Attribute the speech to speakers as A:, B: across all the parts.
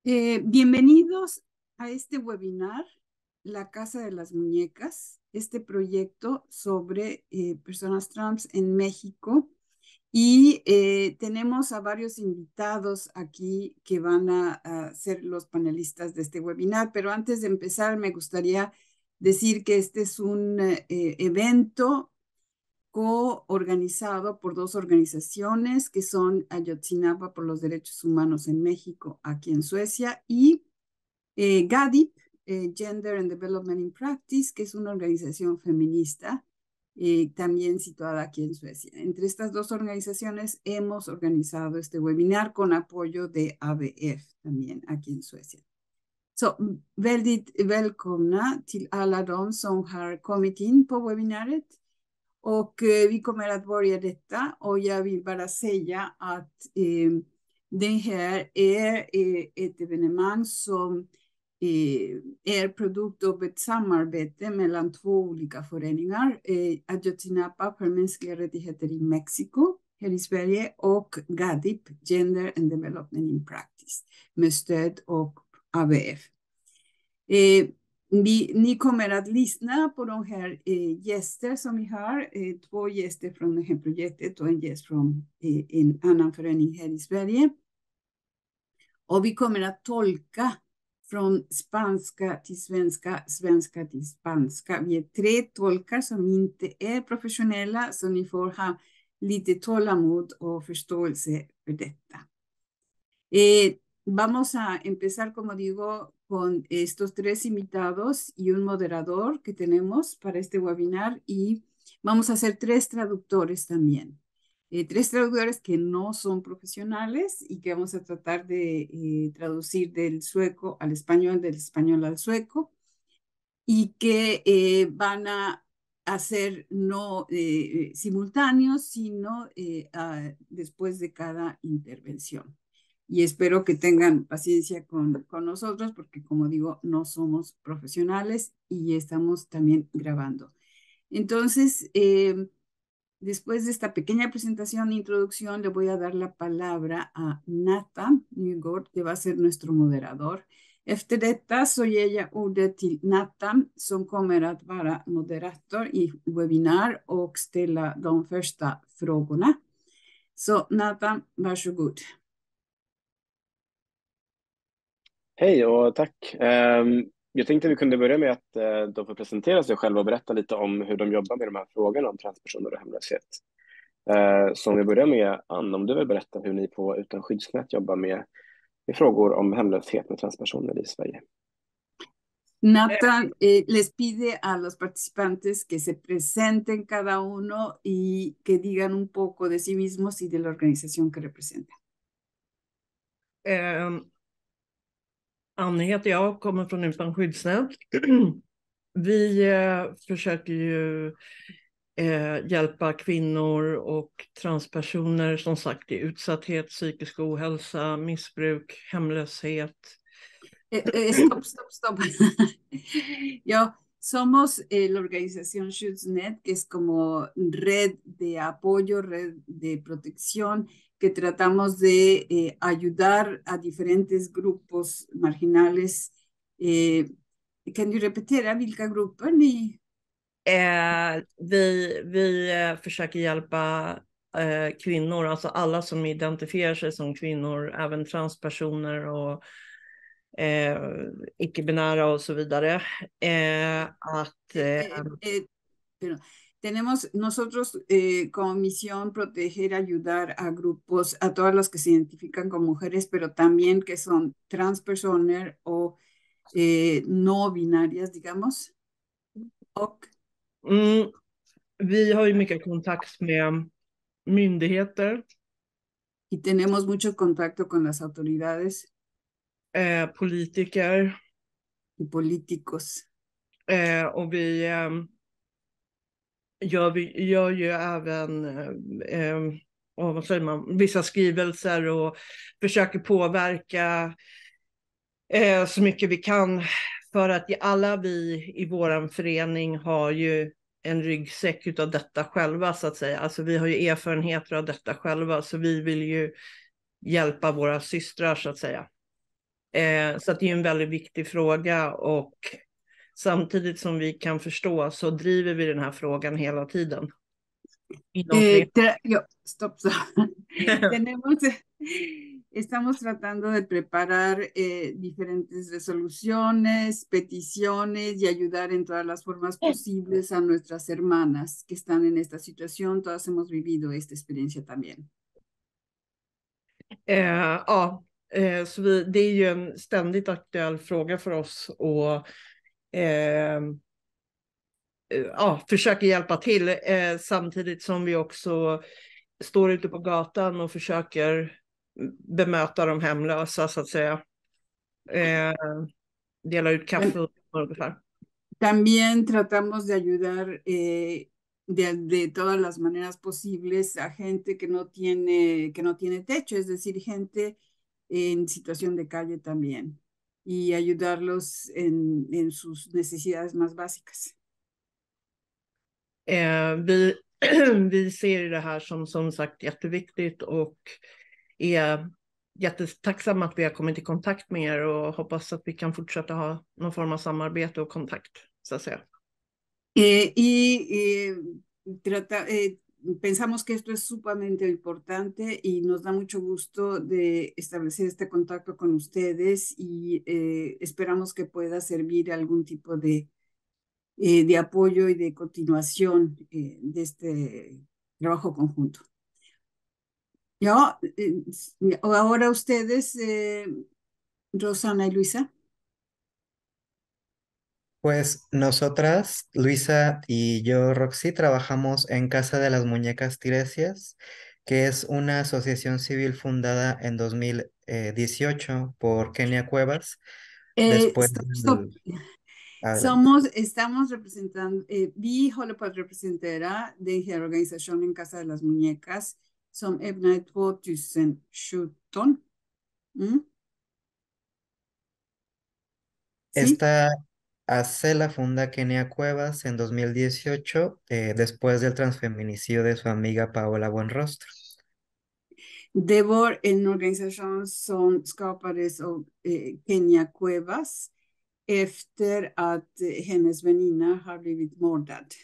A: Bienvenidos a este webinar, La Casa de las Muñecas, este proyecto sobre personas trans en México. Y tenemos a varios invitados aquí que van a ser los panelistas de este webinar, pero antes de empezar me gustaría decir que este es un evento coorganizado por dos organizaciones que son Ayotzinapa por los Derechos Humanos en México, aquí en Suecia, y GADIP, Gender and Development in Practice, que es una organización feminista también situada aquí en Suecia. Entre estas dos organizaciones hemos organizado este webinar con apoyo de ABF también aquí en Suecia. Så väldigt välkomna till alla de som har kommit in på webbinariet. Och vi kommer att börja detta och jag vill bara säga att det här är ett evenemang som är produkt av ett samarbete mellan två olika föreningar. Ayotzinapa för mänskliga rättigheter i Mexiko, här i Sverige, och GADIP, Gender and Development in Practice, med stöd av ABF. Ni kommer att lyssna på de här gäster som vi har. Två gäster från det här projektet och en gäst från en annan förening här i Sverige. Och vi kommer att tolka från spanska till svenska, svenska till spanska. Vi är 3 tolkar som inte är professionella, så ni får ha lite tålamod och förståelse för detta. Vamos a empezar, como digo, con estos 3 invitados y un moderador que tenemos para este webinar, y vamos a hacer 3 traductores también. 3 traductores que no son profesionales y que vamos a tratar de traducir del sueco al español, del español al sueco, y que van a hacer no simultáneos, sino después de cada intervención. Y espero que tengan paciencia con nosotros porque, como digo, no somos profesionales y estamos también grabando. Entonces, después de esta pequeña presentación e introducción, le voy a dar la palabra a Nathan Nygård, que va a ser nuestro moderador. Efter detta så ger jag ordet till Nathan som kommer att vara moderator i webinar och ställa de första frågorna. Så Nathan, varsågod.
B: Hej och tack. Jag tänkte vi kunde börja med att de får presentera sig själva och berätta lite om hur de jobbar med de här frågorna om transpersoner och hemlöshet. Så om vi börjar med Ann, om du vill berätta hur ni på Utan skyddsnät jobbar med frågor om hemlöshet med transpersoner i Sverige.
A: Nathan les pide a los participantes que se presenten cada uno y que digan un poco de sí mismos y de la organización que representan.
C: Annie heter jag och kommer från Utan skyddsnät. Vi försöker ju hjälpa kvinnor och transpersoner, som sagt, i utsatthet, psykisk ohälsa, missbruk, hemlöshet.
A: Stop. Ja, somos la organización Skyddsnät, que es como red de apoyo, red de protección, que tratamos de ayudar a diferentes grupos marginales. Kan du repetera vilka grupper ni?
C: Vi försöker hjälpa kvinnor, alltså alla som identifierar sig som kvinnor, även transpersoner och icke-binära och så vidare.
A: Tenemos nosotros como misión proteger, ayudar a grupos, a todas las que se identifican como mujeres, pero también que son transpersoner o no binarias, digamos. Och
C: vi har ju mycket kontakt med myndigheter.
A: Y tenemos mucho contacto con las autoridades.
C: Politiker.
A: Y políticos.
C: Och vi gör ju även vad säger man, vissa skrivelser och försöker påverka så mycket vi kan, för att alla vi i våran förening har ju en ryggsäck utav detta själva, så att säga. Alltså vi har ju erfarenheter av detta själva, så vi vill ju hjälpa våra systrar, så att säga. Så att det är en väldigt viktig fråga, och samtidigt som vi kan förstå så driver vi den här frågan hela tiden.
A: Stop. Tenemos, estamos tratando de preparar diferentes resoluciones, peticiones y ayudar en todas las formas posibles a nuestras hermanas que están en esta situación. Todas hemos vivido esta experiencia también.
C: Så det är ju en ständigt aktuell fråga för oss, och försöker hjälpa till samtidigt som vi också står ute på gatan och försöker bemöta de hemlösa, så att säga. Dela ut kaffe ungefär.
A: También tratamos de ayudar de todas las maneras posibles a gente que no tiene techo, es decir, gente en situación de calle también, y ayudarlos en sus necesidades más básicas.
C: Vi ser det här som sagt jätteviktigt, och är jättetacksamma att vi har kommit i kontakt med er, och hoppas att vi kan fortsätta ha någon form av samarbete och kontakt, så att säga.
A: Pensamos que esto es sumamente importante y nos da mucho gusto de establecer este contacto con ustedes, y esperamos que pueda servir algún tipo de apoyo y de continuación de este trabajo conjunto. Ahora ustedes, Rosana y Luisa.
D: Pues nosotras, Luisa y yo, Roxy, trabajamos en Casa de las Muñecas Tiresias, que es una asociación civil fundada en 2018 por Kenia Cuevas.
A: Stop. Estamos representando, vi håller på att representera den här organisationen Casa de las Muñecas som öppnade 2017. ¿Sí?
D: Esta AC la funda Kenia Cuevas en 2018, después del transfeminicidio de su amiga Paola Buenrostro.
A: Det var en organisation som skapades av Kenia Cuevas efter att hennes väninna har blivit mördad.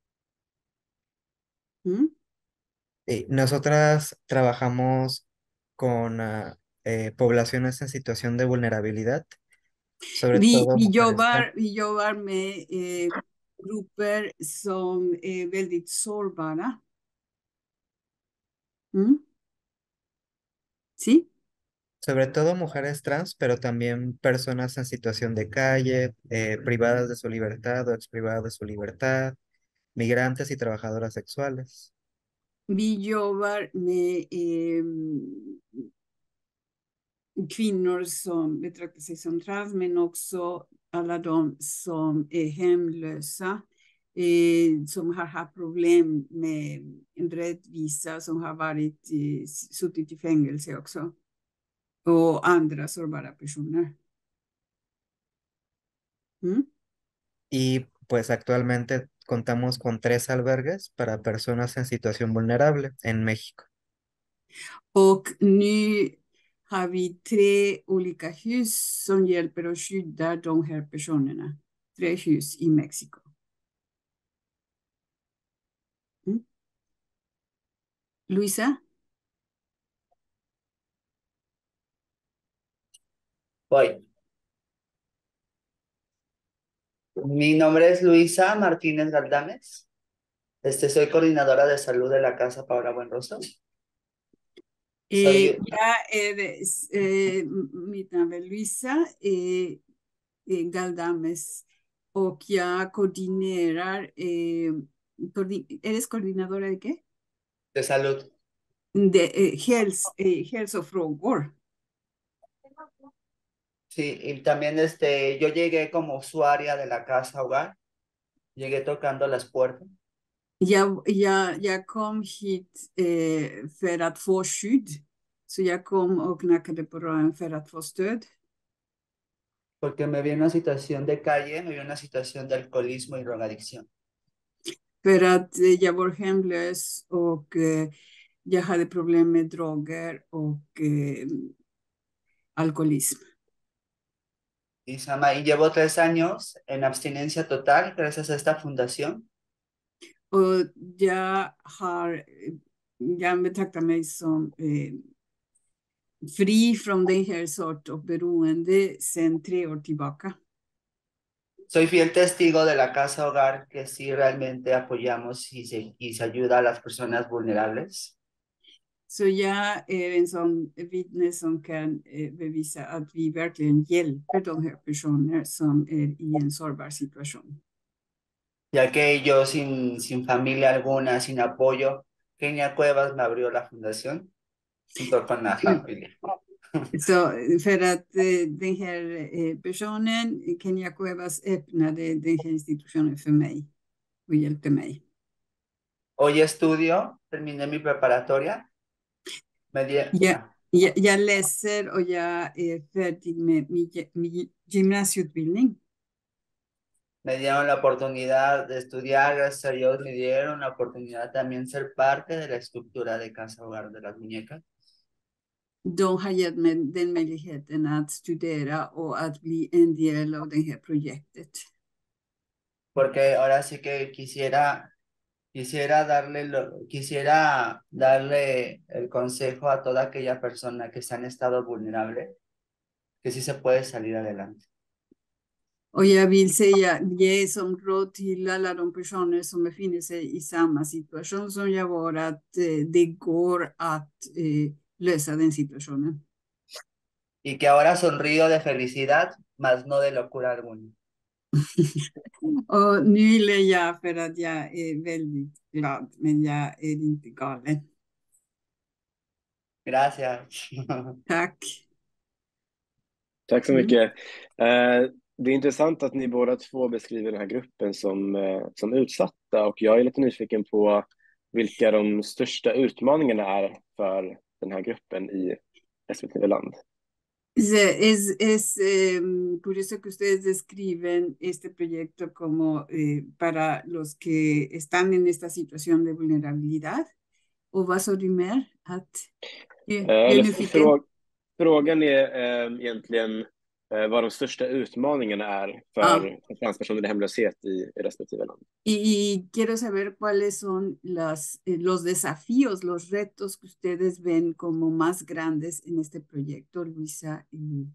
D: Nosotras trabajamos con poblaciones en situación de vulnerabilidad. Sobre todo
A: vi jobbar med grupper som är väldigt sårbara. ¿Sí?
D: Sobre todo mujeres trans, pero también personas en situación de calle, privadas de su libertad o exprivadas de su libertad, migrantes y trabajadoras sexuales.
A: Vi jobbar med kvinnor som betraktar sig som trans, men också alla de som är hemlösa, som har haft problem med en rättvisa, som har suttit i fängelse också, och andra sårbara personer.
D: Y pues actualmente contamos con 3 albergues para personas en situación vulnerable en México.
A: Och nu har vi 3 olika hus som hjälper och skyddar de här personerna. 3 hus i Mexiko. Luisa?
E: Voy. Mi nombre es Luisa Martínez Galdames. Soy coordinadora de salud de la Casa Paola Buenrostro.
A: Jag är mitt namn är Luisa Galdames, och jag koordinerar. ¿Eres coordinadora de qué?
E: De salud.
A: De hälsofrågor.
E: Sí, y también yo llegué como usuaria de la casa hogar. Llegué tocando las puertas.
A: Jag kom hit för att få skydd. Så jag kom och knackade på dörren för att få stöd.
E: Porque me vi en una situación de calle, me vi en una situación de alcoholismo y drogadicción.
A: För att jag var hemlös och jag hade problem med droger och alkoholism.
E: Isama, y llevo 3 años en abstinencia total gracias a esta fundación.
A: Och jag betraktar mig som fri från den här sort av beroende sedan 3 år tillbaka.
E: Soy fiel testigo de la Casa Hogar que sí realmente apoyamos y se ayuda a las personas vulnerables.
A: Så jag är en sån vittne som kan bevisa att vi verkligen hjälper de här personer som är i en sårbar situation.
E: Ya que yo sin familia alguna, sin apoyo, Kenia Cuevas me abrió la fundación junto con la familia.
A: Så för att den här personen, Kenya Cuevas, öppnade den här institutionen för mig och hjälpte mig.
E: Hoy estudio, terminé mi preparatoria.
A: Jag läser och jag är färdig med min gymnasieutbildning.
E: Me dieron la oportunidad de estudiar, gracias a Dios me dieron la oportunidad también ser parte de la estructura de Casa Hogar de las Muñecas.
A: De har gett mig den möjligheten att studera och att bli en del av det här projektet.
E: Porque ahora sí que quisiera darle el consejo a toda aquella persona que está en estado vulnerable, que sí se puede salir adelante.
A: Och jag vill ge som råd till alla de personer som befinner sig i samma situation som jag var, att det går att lösa den situationen.
E: Y que ahora sonrío de felicidad, mas no de locura alguna.
A: Och nu ler jag för att jag är väldigt glad, men jag är inte galen.
E: Gracias.
A: Tack.
B: Tack så mycket. Det är intressant att ni båda två beskriver den här gruppen som utsatta, och jag är lite nyfiken på vilka de största utmaningarna är för den här gruppen i respektive land.
A: Es curioso que ustedes describen este proyecto como para los que están en esta situación de vulnerabilidad. ¿O vas a mer?
B: Frågan är egentligen vad de största utmaningarna är för transpersoner i hemlöshet i respektive land.
A: Y quiero saber cuáles son los desafíos, los retos que ustedes ven como más grandes en este proyecto, Luisa.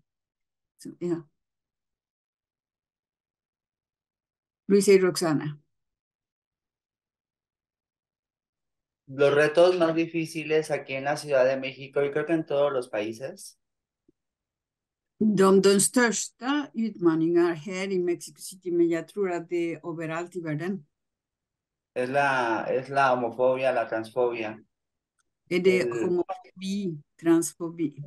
A: Luisa y Roxana.
E: Los retos más difíciles aquí en la Ciudad de México, y creo que en todos los países,
A: De största utmaningar här i Mexico City, men jag tror att det är överallt i världen.
E: es la homofobia, la transfobia.
A: Är det homofobi, transfobi?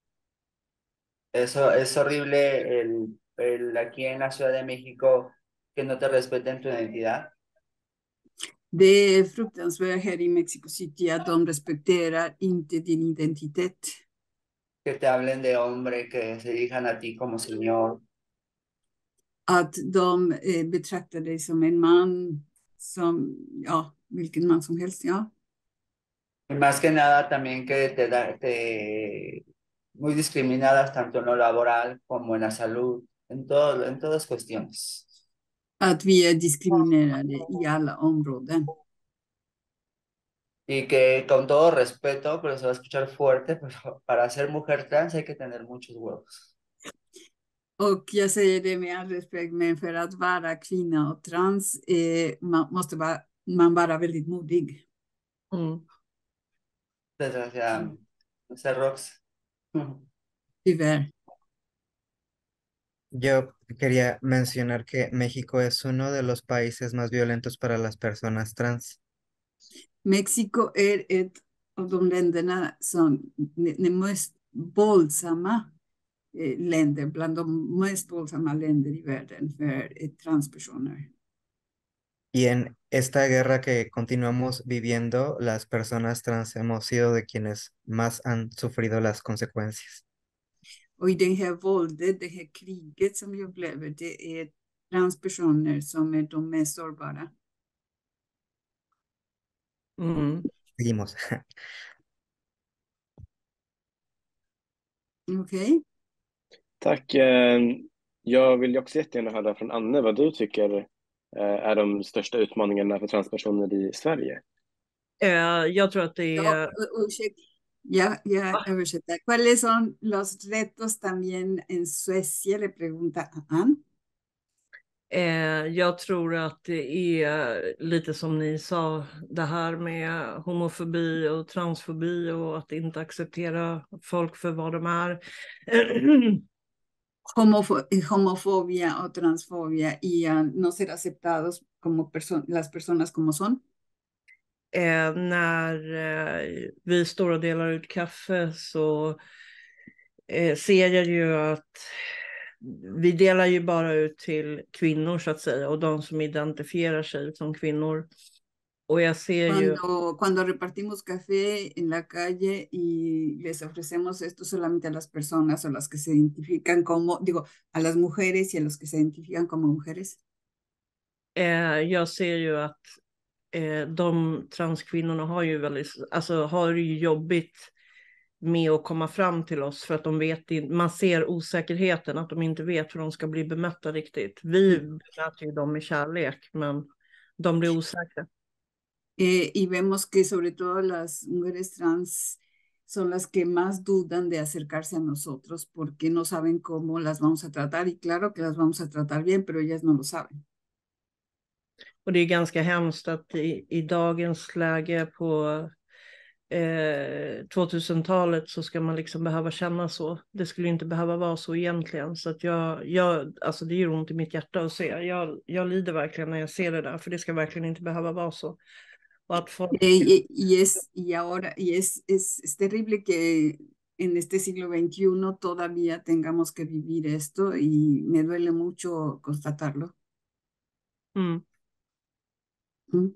E: Eso es horrible aquí en la Ciudad de México que no te respeten tu identidad.
A: Det är fruktansvärt här i Mexico City att de respekterar inte din identitet.
E: Que te hablen de hombre, que se dirijan a ti como señor.
A: Att de betraktar dig som en man, som, vilken man som helst, ja.
E: Y más que nada también que muy discriminadas tanto en lo laboral como en la salud, en todas cuestiones.
A: Att vi är diskriminerade i alla områden.
E: Y que con todo respeto, pero se va a escuchar fuerte, pero para ser mujer trans hay que tener muchos huevos.
A: Och jag säger det med all respekt, men för att vara kvinna och trans måste man vara väldigt modig.
E: Desgraciadamente. No sé, Rox.
A: Tyvärr.
D: Yo quería mencionar que México es uno de los países más violentos para las personas trans.
A: Mexiko är ett av de länderna som är mest våldsamma länder, bland de mest våldsamma länder i världen för transpersoner.
D: Y en esta guerra que continuamos viviendo, las personas trans hemos sido de quienes más han sufrido las consecuencias.
A: Och i det här våldet, det här kriget som vi upplever, det är transpersoner som är de mest sårbara.
D: Seguimos.
A: Okej.
B: Tack. Jag vill ju också jättegärna höra från Anne vad du tycker är de största utmaningarna för transpersoner i Sverige.
C: Jag tror att det
A: Yo,
C: är...
A: ya översätter. ¿Cuáles son los retos también en Suecia? Le pregunta Anne.
C: Jag tror att det är lite som ni sa, det här med homofobi och transfobi och att inte acceptera folk för vad de är.
A: Homofobia o transfobia y no ser aceptados como las personas como son.
C: När vi står och delar ut kaffe så ser jag ju att vi delar ju bara ut till kvinnor så att säga och de som identifierar sig som kvinnor. Och jag ser ju...
A: Cuando repartimos café en la calle y les ofrecemos esto solamente a las personas o las que se identifican como, digo, a las mujeres y a los que se identifican como mujeres.
C: Jag ser ju att de transkvinnorna har ju har det ju jobbigt med att komma fram till oss för att de vet inte, man ser osäkerheten att de inte vet hur de ska bli bemötta riktigt. Vi bemöter ju dem med kärlek, men de blir osäkra.
A: Y vemos que sobre todo las mujeres trans son las que más dudan de acercarse a nosotros porque no saben cómo las vamos a tratar y claro que las vamos a tratar bien, pero ellas no lo saben.
C: Och det är ganska hemskt att i dagens läge på 2000-talet så ska man liksom behöva känna så. Det skulle inte behöva vara så egentligen. Så att alltså det gör ont i mitt hjärta att se. Jag lider verkligen när jag ser det där, för det ska verkligen inte behöva vara så. Och att folk...
A: Es terrible que en este siglo XXI todavía tengamos que vivir esto y me duele mucho constatarlo.
C: Mm.
A: Mm.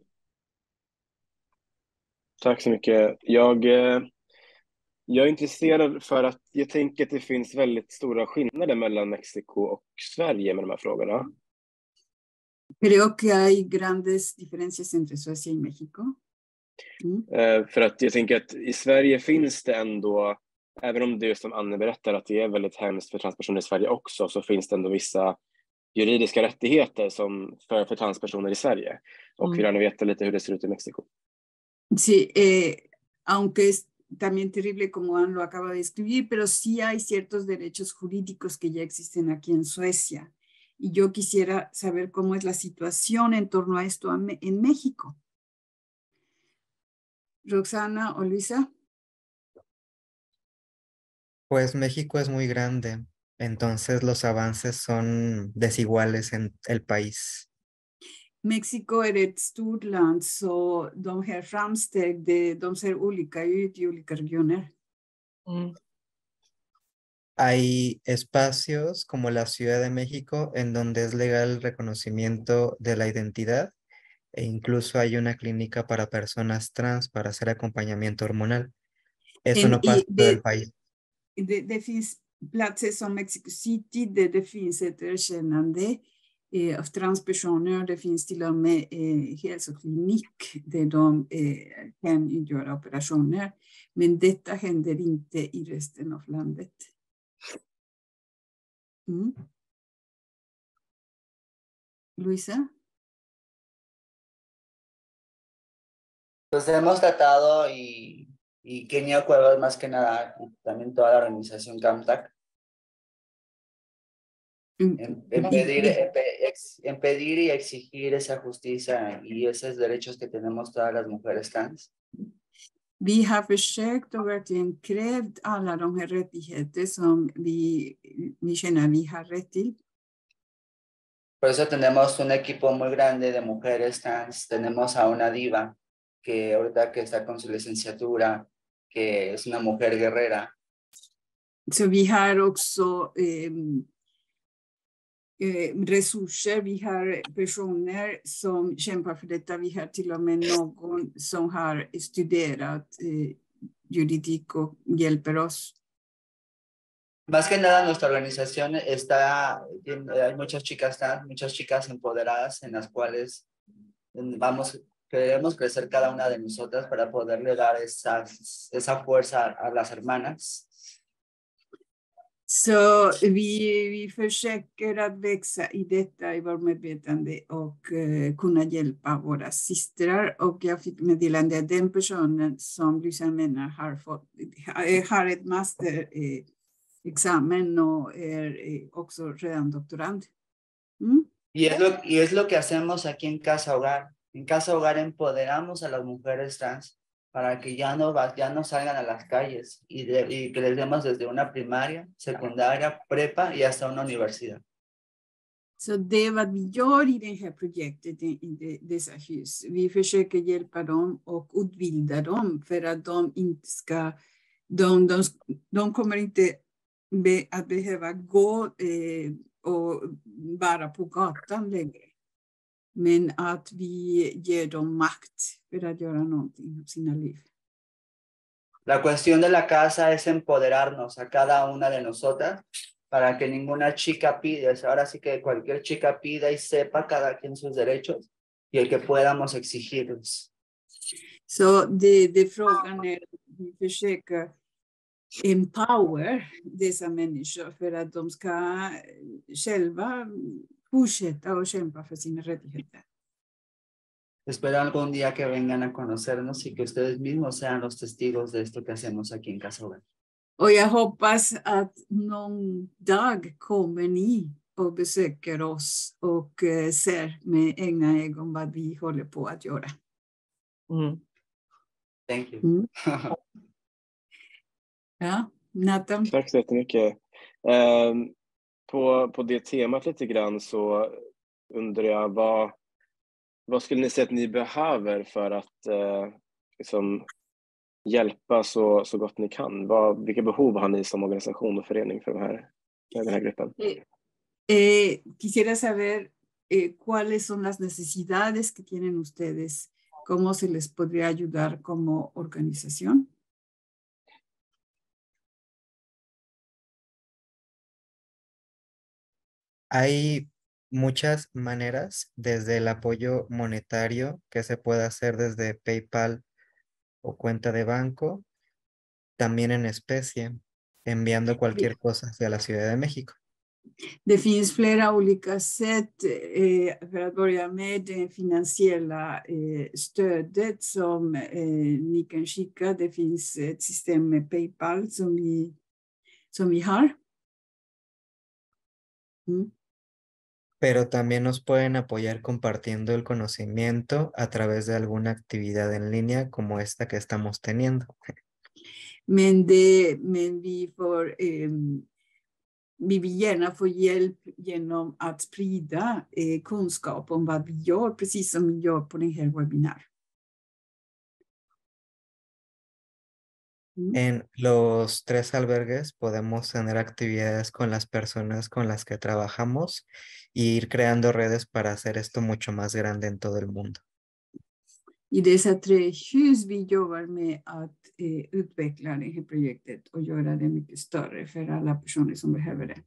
B: Tack så mycket. Jag är intresserad för att jag tänker att det finns väldigt stora skillnader mellan Mexiko och Sverige med de här frågorna.
A: Creo que hay grandes diferencias entre Suecia y México. Mm.
B: För att jag tänker att i Sverige finns det ändå, även om det är som Anne berättar att det är väldigt hemskt för transpersoner i Sverige också, så finns det ändå vissa juridiska rättigheter som för transpersoner i Sverige. Och vill gärna veta lite hur det ser ut i Mexiko.
A: Sí, aunque es también terrible como Anne lo acaba de escribir, pero sí hay ciertos derechos jurídicos que ya existen aquí en Suecia. Y yo quisiera saber cómo es la situación en torno a esto en México. Roxana o Luisa.
D: Pues México es muy grande, entonces los avances son desiguales en el país.
A: Mexico är ett stort land, så de här framsteg, de ser olika ut i olika regioner.
C: Mm.
D: Hay espacios como la Ciudad de México en donde es legal el reconocimiento de la identidad e incluso hay una clínica para personas trans para hacer acompañamiento hormonal. Eso no pasa en todo el país.
A: Det finns platser som Mexico City där det finns ett erkännande av transpersoner. Det finns till och med hälsoklinik där de kan göra operationer. Men detta händer inte i resten av landet. Mm. Luisa.
E: Pues hemos tratado y Kenia Cuevas más que nada, y también toda la organización CAMTAC, en pedir y exigir esa justicia y esos derechos que tenemos todas las mujeres trans.
A: Vi har försökt och verkligen krävt alla de här rättigheter som vi känner vi har rätt till.
E: Por eso tenemos un equipo muy grande de mujeres trans. Tenemos a una diva que ahorita que está con su licenciatura, que es una mujer guerrera.
A: Så vi har också resurser, vi har personer som kämpar för detta. Vi har till och med någon som har studerat juridik och hjälper oss.
E: Más que nada nuestra organización hay muchas chicas trans, muchas chicas empoderadas en las cuales queremos crecer cada una de nosotras para poderle dar esa fuerza a las hermanas.
A: Så vi försöker att växa i detta i vår medvetande och kunna hjälpa våra systrar. Och jag fick meddelande att den personen som Luisa menar har ett masterexamen och är också redan doktorand. Mm.
E: Y es lo que hacemos aquí en Casa Hogar. En Casa Hogar empoderamos a las mujeres trans para que ya no salgan a las calles y que les demos desde una primaria, secundaria, prepa y hasta una universidad.
A: Så det är vad vi gör i det här projektet i dessa hus. Vi försöker hjälpa dem och utbilda dem för att de inte ska, de kommer inte att behöva gå och vara på gatan längre. Men att vi ger dem makt för att göra någonting av sina liv.
E: La cuestión de la casa es empoderarnos a cada una de nosotras para que ninguna chica pida, ahora sí que cualquier chica pida y sepa cada quien sus derechos y el que podamos exigirlos.
A: Så det frågan är att vi försöker empower dessa människor för att de ska själva fortsätta och kämpa för sina rättigheter.
E: Espero algún día que vengan a conocernos y que ustedes mismos sean los testigos de esto que hacemos aquí en Casa Hogar.
A: Och jag hoppas att någon dag kommer ni och besöker oss och ser med egna ögon vad vi håller på att göra.
C: Mm.
E: Thank you.
A: Mm. Ja, Nathan.
B: Tack så jättemycket. På det temat lite grann så undrar jag vad skulle ni säga att ni behöver för att liksom hjälpa så gott ni kan? Vilka behov har ni som organisation och förening för den här gruppen?
A: Quisiera saber cuáles son las necesidades que tienen ustedes, cómo se les podría ayudar como organización.
D: Hay muchas maneras, desde el apoyo monetario que se puede hacer desde PayPal o cuenta de banco, también en especie, enviando cualquier cosa hacia la Ciudad de México.
A: Det finns flera olika sätt för att börja med det finansiella stödet som ni kan skicka. Det finns ett system med PayPal som vi har. Mm.
D: Pero también nos pueden apoyar compartiendo el conocimiento a través de alguna actividad en línea como esta que estamos teniendo.
A: Men vi vill gärna få hjälp genom att sprida kunskap om vad vi gör, precis som vi gör på den här webbinar.
D: En los 3 albergues podemos tener actividades con las personas con las que trabajamos e ir creando redes para hacer esto mucho más grande en todo el mundo.
A: I dessa 3 hus vi jobbar med att utveckla det här projektet och göra det mycket större för alla personer som behöver det.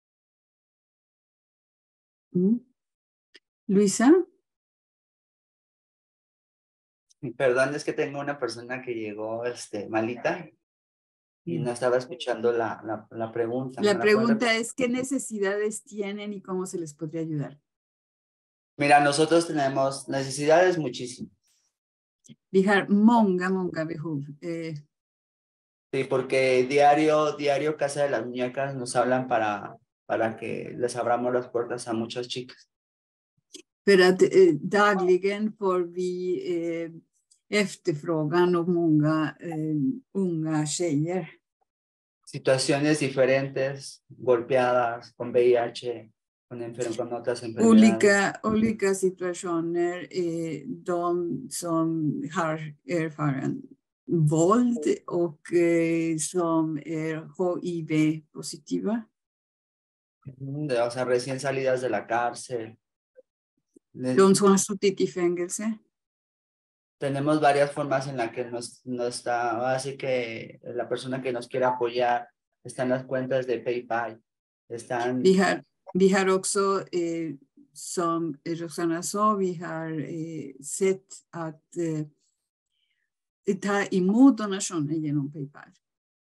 A: Luisa?
E: Perdón, es que tengo una persona que llegó malita y no estaba escuchando la pregunta.
A: La pregunta es, ¿qué necesidades tienen y cómo se les podría ayudar?
E: Mira, nosotros tenemos necesidades muchísimas.
A: Vi har många behov.
E: Sí, porque diario Casa de las Muñecas nos hablan para que les abramos las puertas a muchas chicas.
A: För att dagligen får vi efterfrågan av många unga tjejer.
E: Situaciones diferentes, golpeadas, con VIH, con otras enfermedades.
A: Olika situationer, de som har erfaren våld och som är HIV-positiva.
E: O sea, recién salidas de la cárcel.
A: De som har suttit i fängelse.
E: Tenemos varias formas en las que así que la persona que nos quiere apoyar está en las cuentas de PayPal.
A: Vi har också, som Roxana sa, vi har sett att ta emot donationer genom PayPal.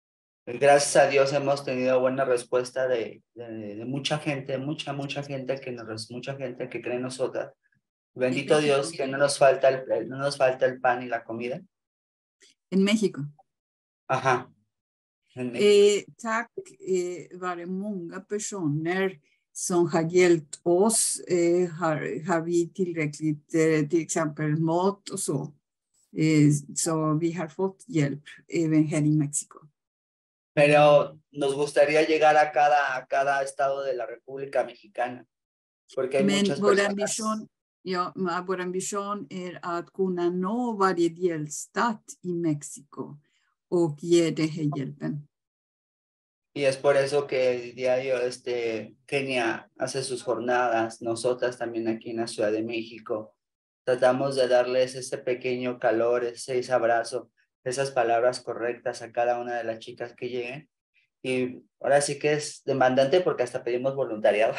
E: Gracias a Dios hemos tenido buena respuesta de mucha gente, mucha gente mucha gente que cree en nosotras. Bendito Dios que no nos falta el pan y la comida.
A: En México.
E: Ajá. En México.
A: Tack vare många personer som har hjälpt oss. Har vi tillräckligt till exempel mat och så. Så vi har fått hjälp även här i México.
E: Pero nos gustaría llegar a cada estado de la República Mexicana. Porque hay muchas personas.
A: Vår ambition är att kunna nå varje delstat i Mexiko och ge det här hjälpen.
E: Y es por eso que diario Kenia hace sus jornadas, nosotras también aquí en la Ciudad de México, tratamos de darles ese pequeño calor, ese abrazo, esas palabras correctas a cada una de las chicas que lleguen. Y ahora sí que es demandante porque hasta pedimos voluntariado.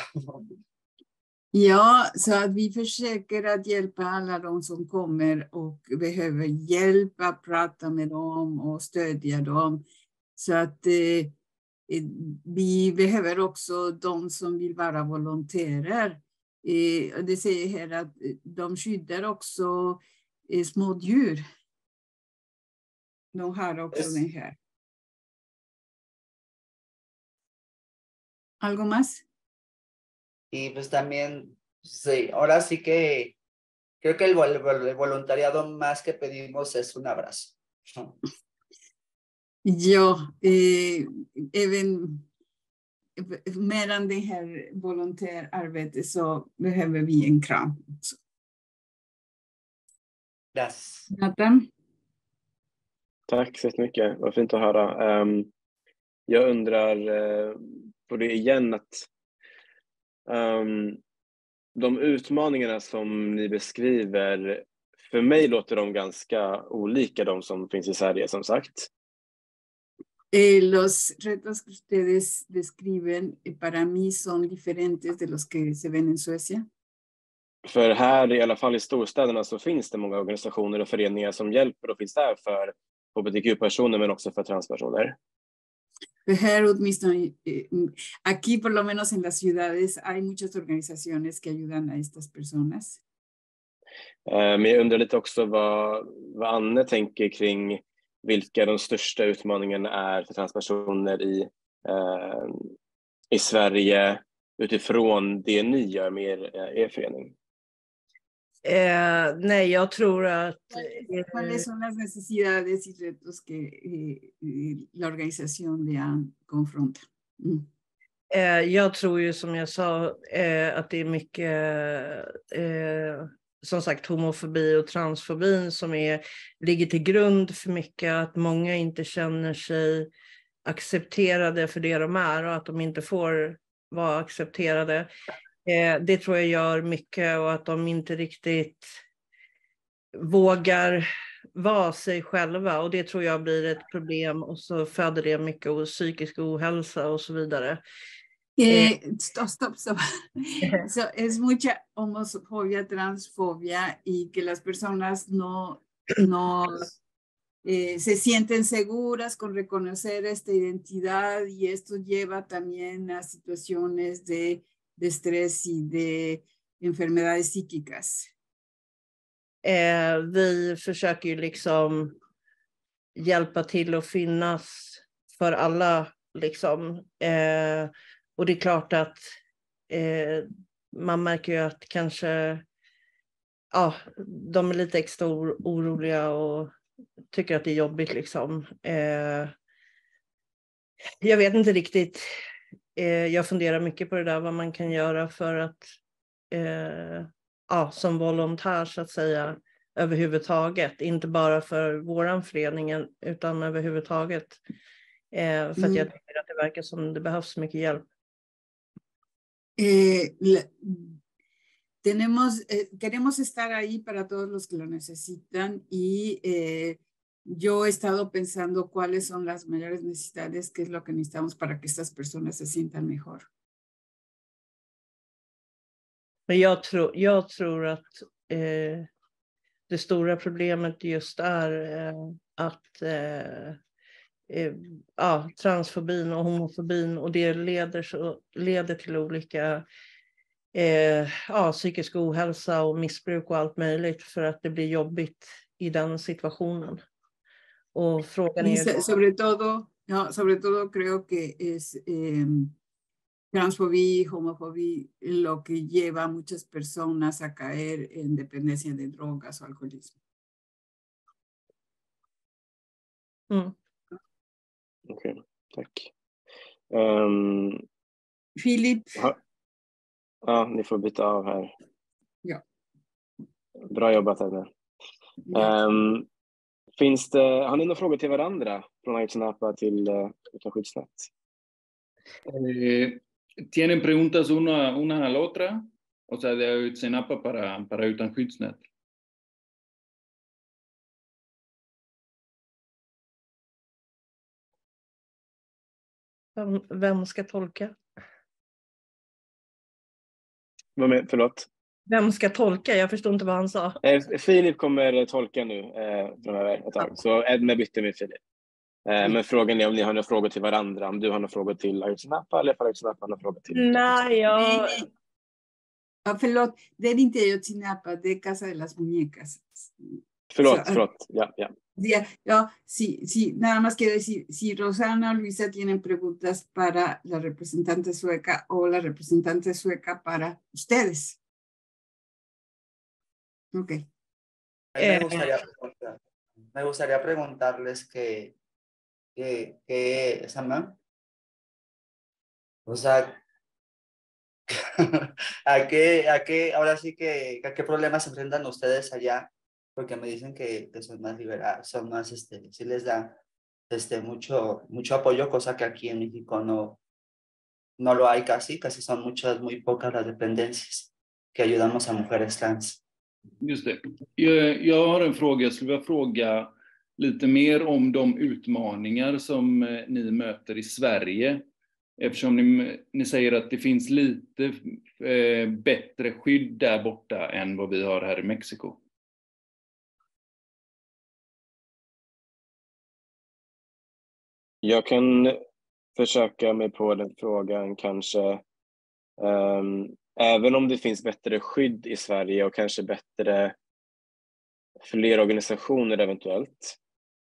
A: Ja, så att vi försöker att hjälpa alla de som kommer och behöver hjälp att prata med dem och stödja dem. Så att vi behöver också de som vill vara volontärer. Det säger här att de skyddar också små djur. De har också den här. ¿Algo más?
E: Y pues también, sí, ahora sí que creo que el voluntariado más que pedimos es un abrazo.
A: Ja, även medan det här volontärarbetet så behöver vi en kram också.
E: Gracias.
A: Nathan?
B: Tack så mycket, vad fint att höra. Jag undrar på det igen att de utmaningarna som ni beskriver, för mig låter de ganska olika de som finns i Sverige som sagt.
A: Los retos que ustedes describen para mí son diferentes de los que se ven en Suecia.
B: För här, i alla fall i storstäderna, så finns det många organisationer och föreningar som hjälper och finns där för hbtq-personer men också för transpersoner.
A: Här åtminstone, aquí por lo menos en las ciudades hay muchas organizaciones que ayudan a estas personas.
B: Men jag undrar lite också vad Anne tänker kring vilka de största utmaningarna är för transpersoner i Sverige utifrån det ni gör med er förening.
C: Nej, jag tror att...
A: ¿Cuáles son las necesidades y retos que la organización de AN confronta?
C: Jag tror ju som jag sa att det är mycket som sagt homofobi och transfobin som ligger till grund för mycket, att många inte känner sig accepterade för det de är och att de inte får vara accepterade. Det tror jag gör mycket, och att de inte riktigt vågar vara sig själva, och det tror jag blir ett problem, och så föder det mycket psykisk ohälsa och så vidare.
A: Stop. So, es mucha homofobia, transfobia y que las personas no se sienten seguras con reconocer esta identidad, y esto lleva también a situaciones de estrés y de enfermedades psíquicas.
C: Vi försöker ju liksom hjälpa till att finnas för alla liksom. Och det är klart att man märker ju att kanske de är lite extra oroliga och tycker att det är jobbigt liksom. Jag vet inte riktigt. Jag funderar mycket på det där, vad man kan göra för att som volontär så att säga överhuvudtaget, inte bara för våran föreningen utan överhuvudtaget, för att jag tycker att det verkar som det behövs mycket hjälp.
A: Queremos estar ahí para todos los que lo necesitan, y yo he estado pensando cuáles son las mayores necesidades, qué es lo que necesitamos para que estas personas se sientan mejor.
C: Men jag tror att det stora problemet just är att transfobin och homofobin, och det leder till olika psykisk ohälsa och missbruk och allt möjligt, för att det blir jobbigt i den situationen. Och frågan är
A: sobre todo creo que es transfobia, homofobia, lo que lleva a muchas personas a caer en dependencia de drogas o alcoholismo.
B: Okej, tack.
A: Filip?
B: Ja, ni får byta av här.
A: Ja.
B: Bra jobbat, Edna. Har ni några frågor till varandra från Ayotzinapa till Utan skyddsnät?
F: ¿Tienen preguntas una a la otra? O sea, de Ayotzinapa para Utan skyddsnät.
C: Vem ska tolka?
B: Förlåt?
C: Vem ska tolka? Jag förstår inte vad han sa.
B: Filip kommer tolka nu framöver ett tag. Så Edna bytte med Filip. Men frågan är om ni har några frågor till varandra. Om du har några frågor till Ayotzinapa eller för Ayotzinapa har några frågor till...
C: Nej,
A: Förlåt, det är inte Ayotzinapa, det är Casa de las Muñecas.
B: Förlåt. Ja.
A: Sí, nada más quiero decir, si Rosana o Luisa tienen preguntas para la representante sueca o la representante sueca para ustedes. Ok.
E: Me gustaría preguntarles que Samán, o sea, ahora sí que a qué problemas se enfrentan ustedes allá, porque me dicen que son más liberales, son más, sí les da mucho apoyo, cosa que aquí en México no lo hay casi son muy pocas las dependencias que ayudamos a mujeres trans.
F: Just det. Jag har en fråga. Jag skulle vilja fråga lite mer om de utmaningar som ni möter i Sverige. Eftersom ni säger att det finns lite bättre skydd där borta än vad vi har här i Mexiko.
B: Jag kan försöka mig på den frågan kanske. Även om det finns bättre skydd i Sverige och kanske fler organisationer eventuellt.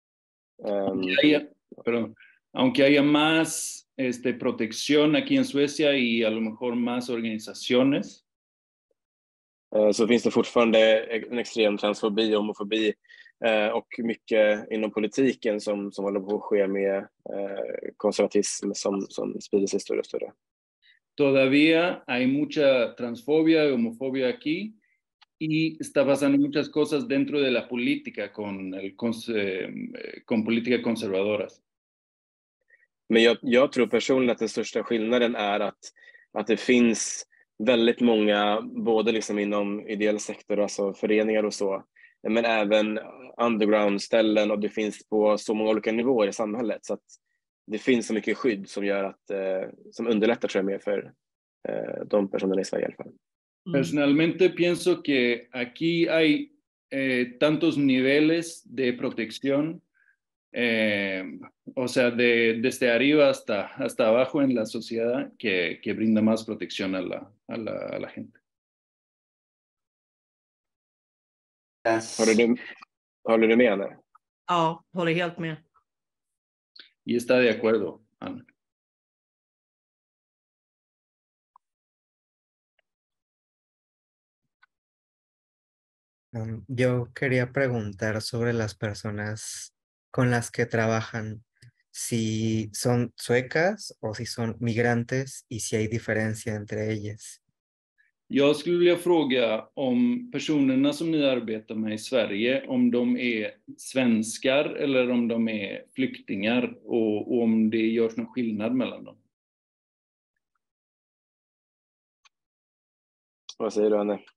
F: Aunque haya más protección aquí en Suecia y a lo mejor más organizaciones.
B: Så finns det fortfarande en extrem transfobi och homofobi och mycket inom politiken som håller på att ske med konservatism som sprider sig större och större.
F: Todavía hay mucha transfobia y homofobia aquí y está pasando muchas cosas dentro de la política con políticas conservadoras.
B: Men jag tror personligen att den största skillnaden är att det finns väldigt många, både liksom inom ideell sektor, alltså föreningar och så, men även underground-ställen, och det finns på så många olika nivåer i samhället, så att det finns så mycket skydd som gör som underlättar, tror jag, mer för de personerna i Sverige i alla fall.
F: Personalmente pienso que aquí hay tantos niveles de protección, o sea, desde arriba hasta abajo en la sociedad, que brinda más protección a la gente.
B: Håller du med, Anna?
C: Ja, håller helt med.
F: Y está de acuerdo, Ana.
D: Yo quería preguntar sobre las personas con las que trabajan, si son suecas o si son migrantes y si hay diferencia entre ellas.
F: Jag skulle vilja fråga om personerna som ni arbetar med i Sverige, om de är svenskar eller om de är flyktingar, och om det görs någon skillnad mellan dem.
B: Vad säger du, Anne?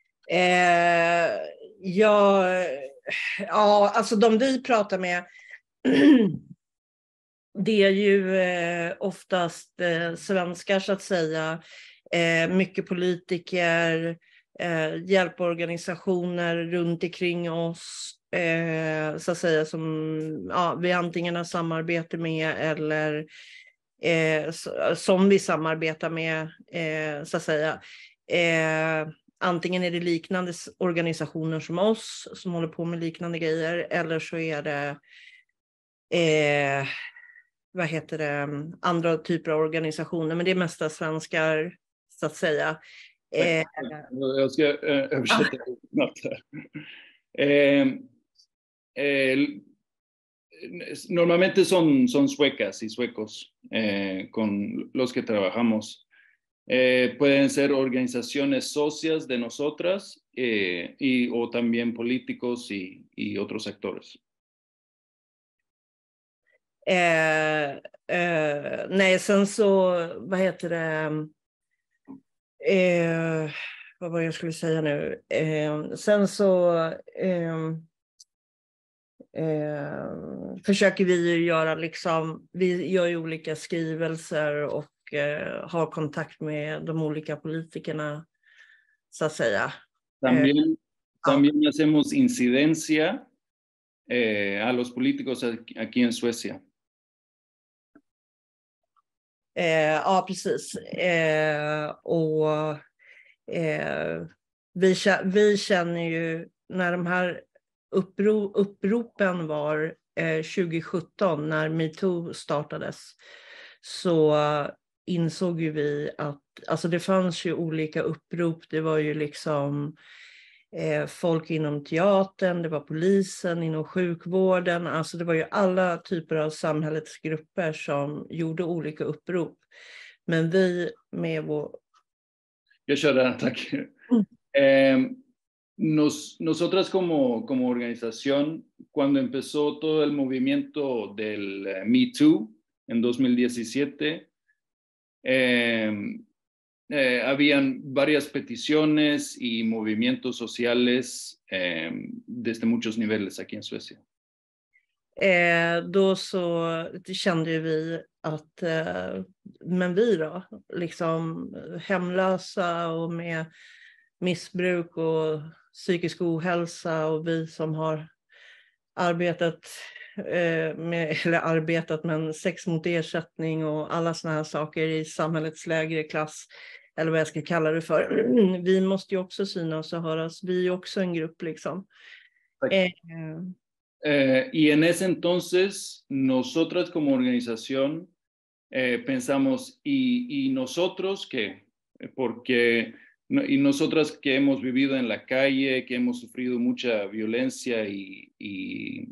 C: Alltså de vi pratar med, det är ju oftast svenskar, så att säga. Mycket politiker, hjälporganisationer runt omkring oss, så att säga, som vi antingen har samarbete med eller som vi samarbetar med, så att säga. Antingen är det liknande organisationer som oss som håller på med liknande grejer, eller så är det andra typer av organisationer, men det är mesta svenskar, så att säga.
F: Jag ska översätta snabbt här. Normalmente son suecas y suecos con los que trabajamos. Pueden ser organizaciones socias de nosotras o también políticos y otros sectores.
C: Nej, sen så, vad var jag skulle säga nu? Sen så försöker vi göra liksom, vi gör ju olika skrivelser och har kontakt med de olika politikerna, så att säga.
F: También hacemos incidencia a los políticos aquí en Suecia.
C: Ja, precis. Och vi känner ju när de här uppropen var 2017, när MeToo startades, så insåg ju vi att alltså det fanns ju olika upprop. Det var ju liksom folk inom teatern, det var polisen, inom sjukvården. Alltså det var ju alla typer av samhällets grupper som gjorde olika upprop. Men vi med vår...
F: Jag kör där, tack. Nosotras como organización, cuando empezó todo el movimiento del Me Too en 2017, habían varias peticiones y movimientos sociales desde muchos niveles aquí en Suecia.
C: Då så kände vi att, men vi då, liksom hemlösa och med missbruk och psykisk ohälsa, och vi som har arbetat men sex mot ersättning och alla såna här saker i samhällets lägre klass, eller vad jag ska kalla det för. Vi måste ju också synas och höras. Vi är också en grupp liksom.
F: Y en ese entonces, nosotras como organización pensamos, ¿y nosotros qué? Porque y nosotras que hemos vivido en la calle, que hemos sufrido mucha violencia y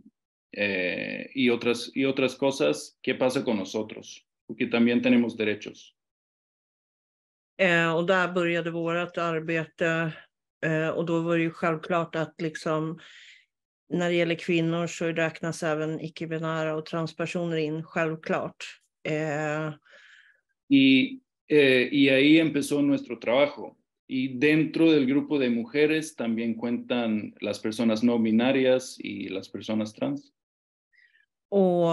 F: otras cosas, ¿qué pasa con nosotros? Porque también tenemos derechos.
C: Och där började vårt arbete, och då var det ju självklart att liksom, när det gäller kvinnor så räknas även icke-binära och transpersoner in, självklart.
F: Y ahí empezó nuestro trabajo. Y dentro del grupo de mujeres también cuentan las personas no binarias y las personas trans.
C: Och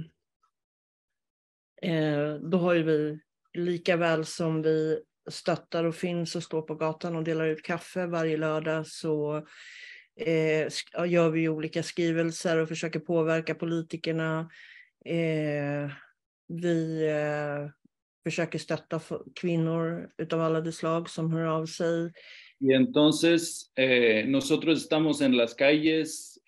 C: då har ju vi, lika väl som vi stöttar och finns och står på gatan och delar ut kaffe varje lördag, så gör vi olika skrivelser och försöker påverka politikerna. Vi försöker stötta kvinnor utav alla de slag som hör av sig.
F: Y entonces nosotros estamos en las calles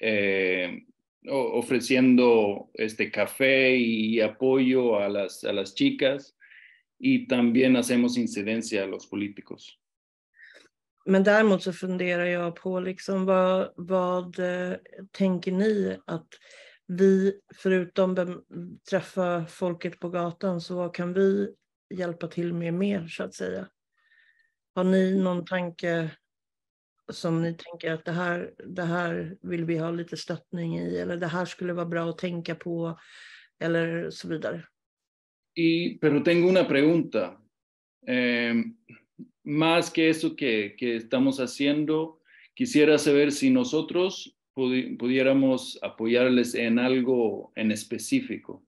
F: ofreciendo café y apoyo a las chicas, y también hacemos incidencia a los políticos.
C: Men däremot så funderar jag på liksom, vad tänker ni att vi, förutom träffa folket på gatan, så vad kan vi hjälpa till med mer, så att säga? Har ni någon tanke som ni tänker att det här vill vi ha lite stöttning i, eller det här skulle vara bra att tänka på, eller så vidare?
F: Pero tengo una pregunta. Más que eso que estamos haciendo, quisiera saber si nosotros pudiéramos apoyarles en algo en específico.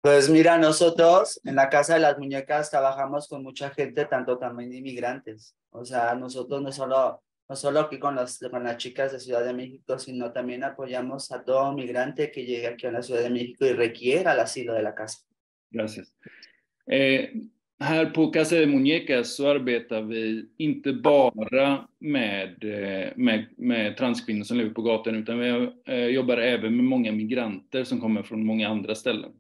E: Pues mira, nosotros en la Casa de las Muñecas trabajamos con mucha gente, tanto también inmigrantes. O sea, nosotros no solo aquí con las chicas de Ciudad de México, sino también apoyamos a todo migrante que llegue aquí a la Ciudad de México y requiera el asilo de la casa.
F: Gracias. Här på Casa de Muñecas så arbetar vi inte bara med transkvinnor som lever på gatan, utan vi jobbar även med många migranter som kommer från många andra ställen.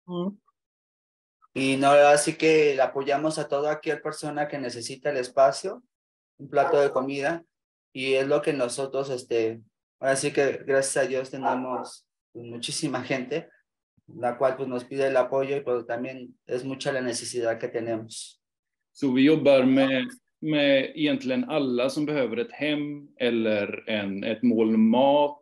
E: Y no, así que apoyamos a toda aquella persona que necesita el espacio, un plato de comida, y es lo que nosotros, ahora sí que gracias a Dios tenemos muchísima gente, la cual pues nos pide el apoyo, pero también es mucha la necesidad que tenemos.
F: Så vi jobbar med egentligen alla som behöver ett hem eller ett mål mat.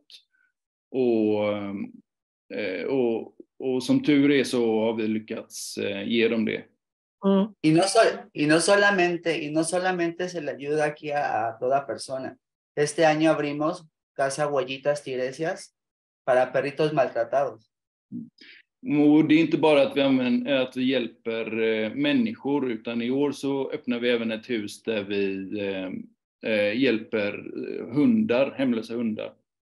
F: Och som tur är så har vi lyckats ge dem det.
E: Y no solamente se le ayuda aquí a toda persona. Este año abrimos Casa Huellitas Tiresias para perritos maltratados.
F: Och det är inte bara att vi hjälper människor, utan i år så öppnar vi även ett hus där vi hjälper hundar, hemlösa hundar.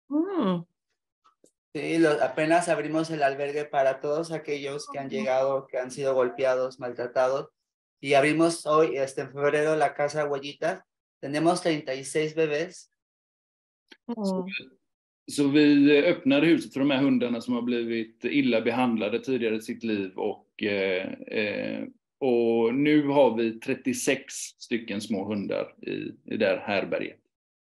E: Sí, apenas abrimos el albergue para todos aquellos que han llegado, que han sido golpeados, maltratados. Y abrimos hoy, en febrero, la Casa Huellitas. Tenemos 36 bebés.
F: Så vi öppnade huset för de här hundarna som har blivit illa behandlade tidigare i sitt liv, och nu har vi 36 stycken små hundar i det här härbärget.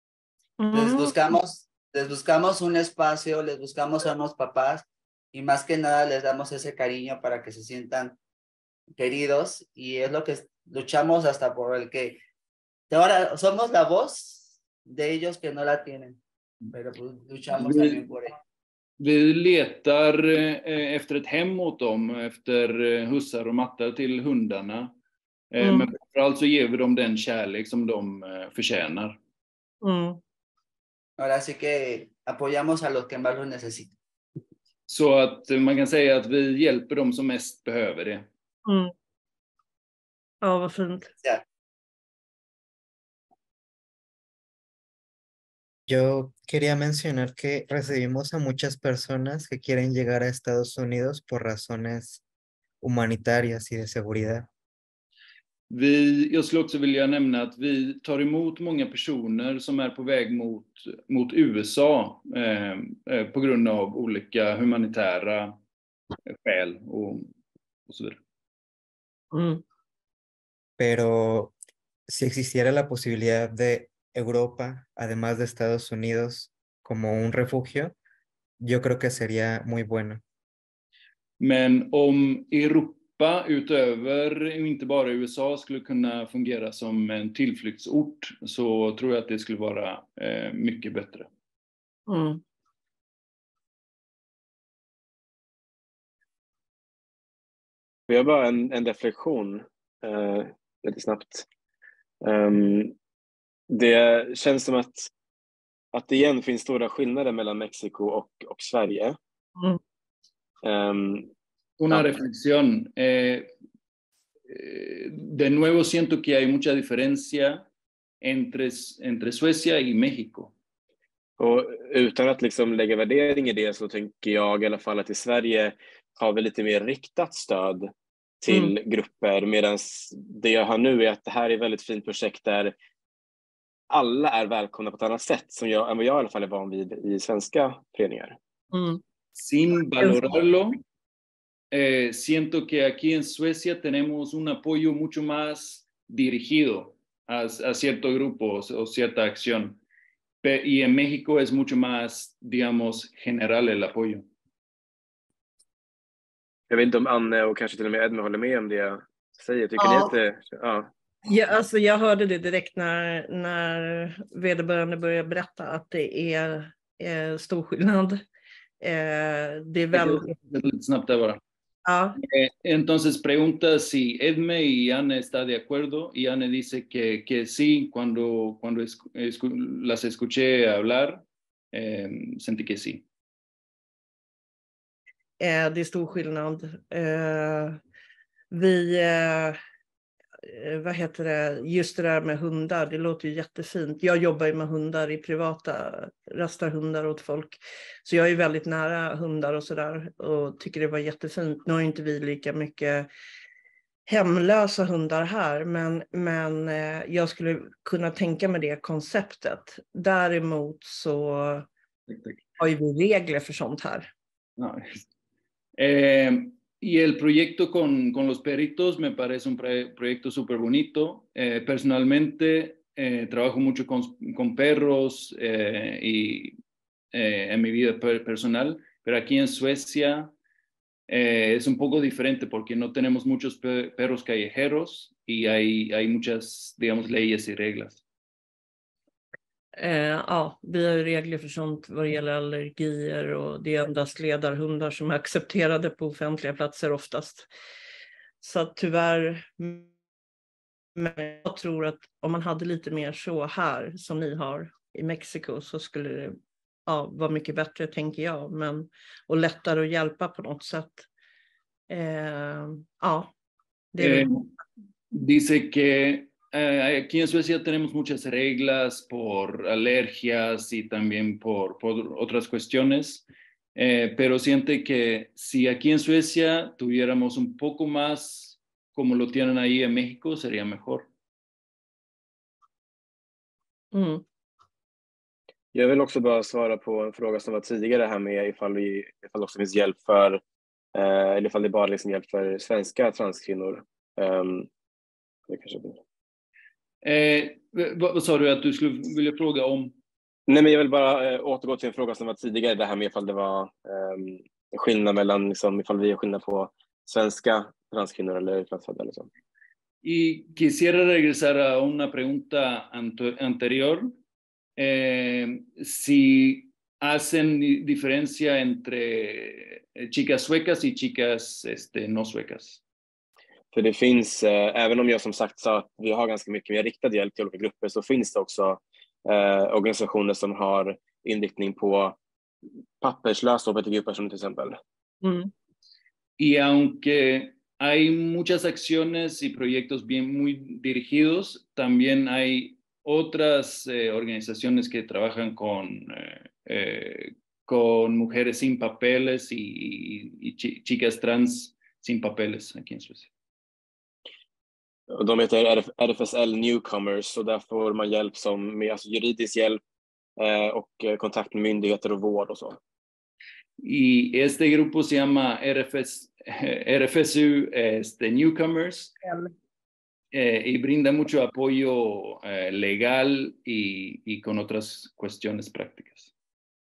E: Les buscamos un espacio, les buscamos a unos papás y más que nada les damos ese cariño para que se sientan queridos, y es lo que luchamos hasta por el que ahora somos la voz de ellos que no la tienen. Pero pues luchamos también por ello.
F: Vi letar efter ett hem åt dem, efter hussar och mattar till hundarna. Men framförallt så ger vi dem den kärlek som de förtjänar.
E: Ahora sí que apoyamos a los que más lo necesitan.
F: Så att man kan säga att vi hjälper dem som mest behöver det.
C: Ja, vad fint.
E: Ja.
D: Yo quería mencionar que recibimos a muchas personas que quieren llegar a Estados Unidos por razones humanitarias y de seguridad.
F: Jag skulle också vilja nämna att vi tar emot många personer som är på väg mot USA på grund av olika humanitära skäl och så vidare.
D: Pero si existiera la posibilidad de Europa, además de Estados Unidos, como un refugio, yo creo que sería muy bueno.
F: Men om Europa utöver, inte bara USA, skulle kunna fungera som en tillflyktsort, så tror jag att det skulle vara mycket bättre.
B: Vi har bara en reflektion lite snabbt. Det känns som att det igen finns stora skillnader mellan Mexiko och Sverige.
F: Una reflexión. De nuevo siento que hay mucha diferencia entre Suecia y México.
B: Och utan att liksom lägga värdering i det, så tänker jag i alla fall att i Sverige har vi lite mer riktat stöd till grupper, medan det jag har nu är att det här är ett väldigt fint projekt där alla är välkomna på ett annat sätt än vad jag i alla fall är van vid i svenska föreningar.
F: Sin valorarlo, siento que aquí en Suecia tenemos un apoyo mucho más dirigido a cierto grupo o cierta acción. Y en México es mucho más, digamos, general el apoyo.
B: Jag vet inte om Anne och kanske till och med Edme håller med om det jag säger. Tycker ni att det...
C: Ja, alltså jag hörde det direkt när vederbörande började berätta att det är stor skillnad. Det är väldigt...
F: Lite snabbt där bara.
C: Ja.
F: Entonces pregunta si Edme y Anne está de acuerdo, y Anne dice que sí, cuando las escuché hablar, sentí que sí.
C: Det är stor skillnad. Vad heter det? Just det där med hundar, det låter ju jättefint. Jag jobbar ju med hundar i privata, rastar hundar åt folk. Så jag är väldigt nära hundar och sådär och tycker det var jättefint. Nu har inte vi lika mycket hemlösa hundar här, men jag skulle kunna tänka mig det konceptet. Däremot så har ju vi regler för sånt här.
F: Y el proyecto con los perritos me parece un proyecto súper bonito. Personalmente trabajo mucho con perros y en mi vida personal, pero aquí en Suecia es un poco diferente porque no tenemos muchos perros callejeros y hay muchas, digamos, leyes y reglas.
C: Ja, vi har regler för sånt vad det gäller allergier och det är endast ledarhundar som är accepterade på offentliga platser oftast. Så att tyvärr, men jag tror att om man hade lite mer så här som ni har i Mexiko så skulle det vara mycket bättre, tänker jag, och lättare att hjälpa på något sätt.
F: Dice que aquí en Suecia tenemos muchas reglas por alergias y también por otras cuestiones, pero siente que si aquí en Suecia tuviéramos un poco más como lo tienen ahí en México sería mejor.
B: Jag vill också bara svara på en fråga som var tidigare här med ifall också finns hjälp för eller ifall det bara liksom hjälp för svenska transkvinnor. Det kanske
F: vad sa du att du skulle vilja fråga om?
B: Nej, men jag vill bara återgå till en fråga som var tidigare, det här med ifall det var skillnad mellan liksom, ifall vi har skillnad på svenska transkvinnor eller utlandsfödda liksom.
F: Y quisiera regresar a una pregunta anterior. Si hacen diferencia entre chicas suecas y chicas no suecas.
B: För det finns, även om jag som sagt sa att vi har ganska mycket mer riktad hjälp till olika grupper, så finns det också organisationer som har inriktning på papperslösa hbtq-personer till exempel.
F: Y aunque hay muchas acciones y proyectos muy dirigidos, también hay otras organizaciones que trabajan con mujeres sin papeles y chicas trans sin papeles aquí en Suecia.
B: De heter RFSL Newcomers, och där får man hjälp med alltså juridisk hjälp och kontakt med myndigheter och vård och så.
F: Y este grupo se llama RFSU Newcomers y brinda mucho apoyo legal y con otras cuestiones prácticas.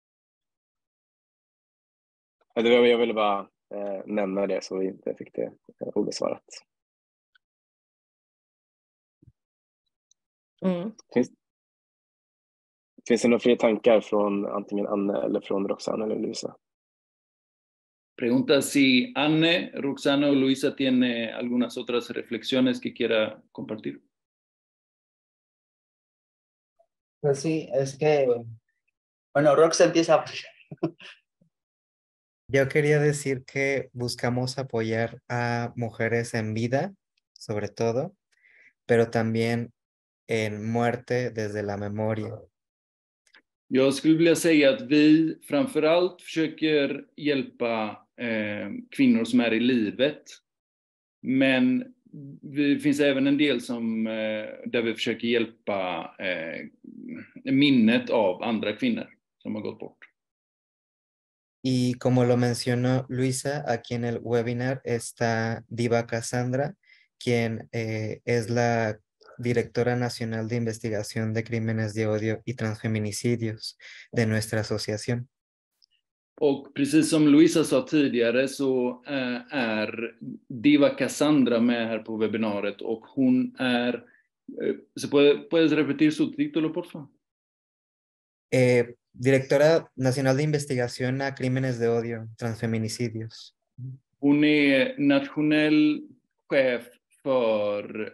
B: Jag ville bara nämna det så vi inte fick det obesvarat. Finns det några fler tankar från antingen Anne eller från Roxana eller Luisa?
F: Pregunta si Anne, Roxana o Luisa tiene algunas otras reflexiones que quiera compartir.
E: Pues sí, es que, bueno, Rox empieza.
D: Yo quería decir que buscamos apoyar a mujeres en vida, sobre todo, pero también en muerte desde la memoria.
F: Jag skulle vilja säga att vi framförallt försöker hjälpa kvinnor som är i livet. Men det finns även en del där vi försöker hjälpa minnet av andra kvinnor som har gått bort.
D: Y como lo mencionó Luisa, aquí en el webinar está Diva Cassandra, quien es la Directora Nacional de Investigación de Crímenes de Odio y Transfeminicidios de nuestra asociación.
F: Och precis som Luisa sa tidigare så är Diva Cassandra med här på webbinariet och hon är... ¿Puedes repetir su título, por favor?
D: Directora Nacional de Investigación a Crímenes de Odio, Transfeminicidios.
F: Hon är nationell chef för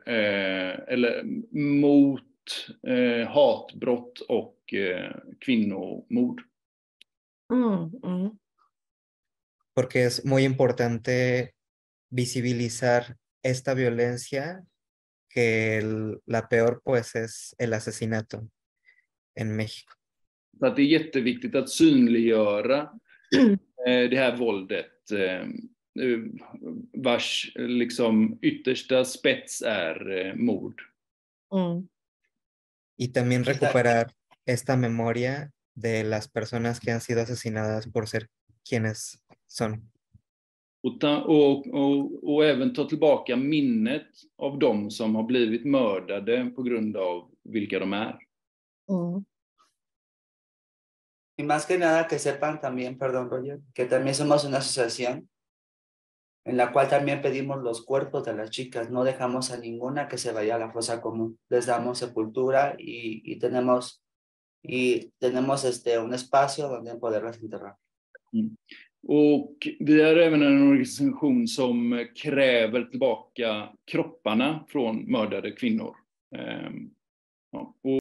F: mot hatbrott och kvinnomord.
D: porque es muy importante visibilizar esta violencia, que la peor pues es el asesinato en México.
F: Så att det är jätteviktigt att synliggöra det här våldet, vars liksom yttersta spets är mord.
C: Mm.
D: Y también recuperar esta memoria de las personas que han sido asesinadas por ser quienes son.
F: Och även ta tillbaka minnet av dem som har blivit mördade på grund av vilka de är.
C: Mm.
E: Y más que nada que sepan también, perdón, Roger, que también somos una asociación en la cual también pedimos los cuerpos de las chicas, no dejamos a ninguna que se vaya a la fosa común, les damos sepultura y tenemos un espacio donde poderlas enterrar.
F: Mm. Och vi är även en organisation som kräver tillbaka kropparna från mördade kvinnor. Ja. Och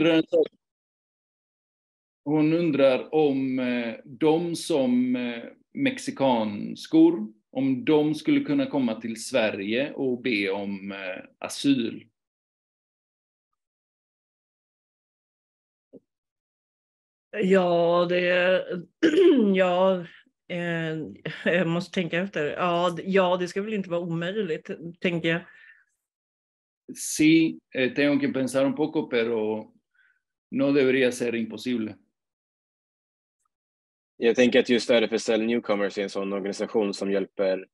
F: hon undrar om de som mexikanskor, om de skulle kunna komma till Sverige och be om asyl.
C: Ja, ja, jag måste tänka efter. Ja, det ska väl inte vara omöjligt, tänker jag.
F: Sí, tengo que pensar un poco, pero no debería ser imposible.
B: Jag tänker att just RFSL Newcomers är en sån organisation som hjälper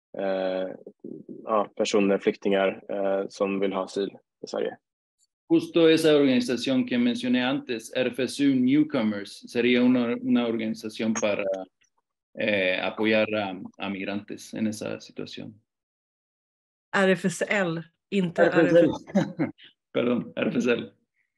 B: personer, flyktingar som vill ha asyl i Sverige.
F: Justo esa organización que mencioné antes, RFSU Newcomers, sería una organización para apoyar a migrantes en esa situación.
C: RFSL, inte
F: RFSL.
C: RFSL.
F: Perdón, RFSL.